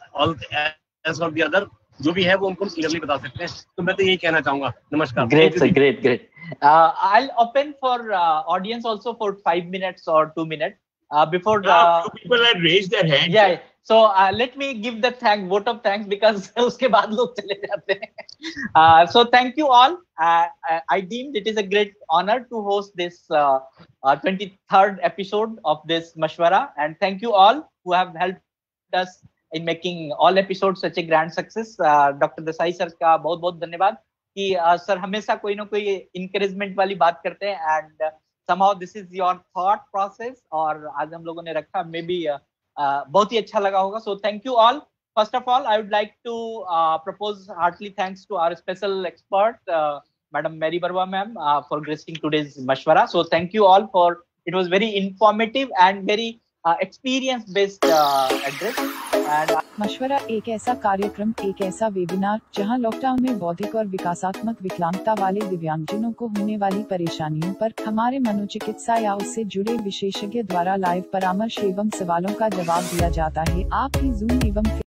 F: else और द अदर, जो भी है वो हमको क्लियरली बता सकते हैं। तो मैं तो यही कहना चाहूंगा। नमस्कार।
B: Great sir, great great. I will open for audience also for five minutes or two minutes uh, before the
A: uh, people had raised their hands.
B: yeah so uh, let me give the thank vote of thanks because उसके बाद लोग चले जाते हैं। uh, so thank you all. uh, I deemed it is a great honor to host this uh, uh, twenty-third episode of this Mashwara, and thank you all who have helped us in making all episodes such a grand success. uh, Doctor Desai sir का बहुत बहुत धन्यवाद कि सर uh, हमेशा कोई ना कोई encouragement वाली बात करते हैं, and uh, somehow this is your thought process, और आज हम लोगों ने रखा, मे बी uh, uh, बहुत ही अच्छा लगा होगा। So thank you all. First of all, I would like to uh, propose heartily thanks to our special expert, uh, Madam Mary Barua ma'am, uh, for gracing today's Mashwara. So thank you all for, it was very informative and very uh, experience based uh, address. And uh,
G: मशवरा एक ऐसा कार्यक्रम, एक ऐसा वेबिनार जहां लॉकडाउन में बौद्धिक और विकासात्मक विकलांगता वाले दिव्यांगजनों को होने वाली परेशानियों पर हमारे मनोचिकित्सा या उससे जुड़े विशेषज्ञ द्वारा लाइव परामर्श एवं सवालों का जवाब दिया जाता है। आप भी जूम एवं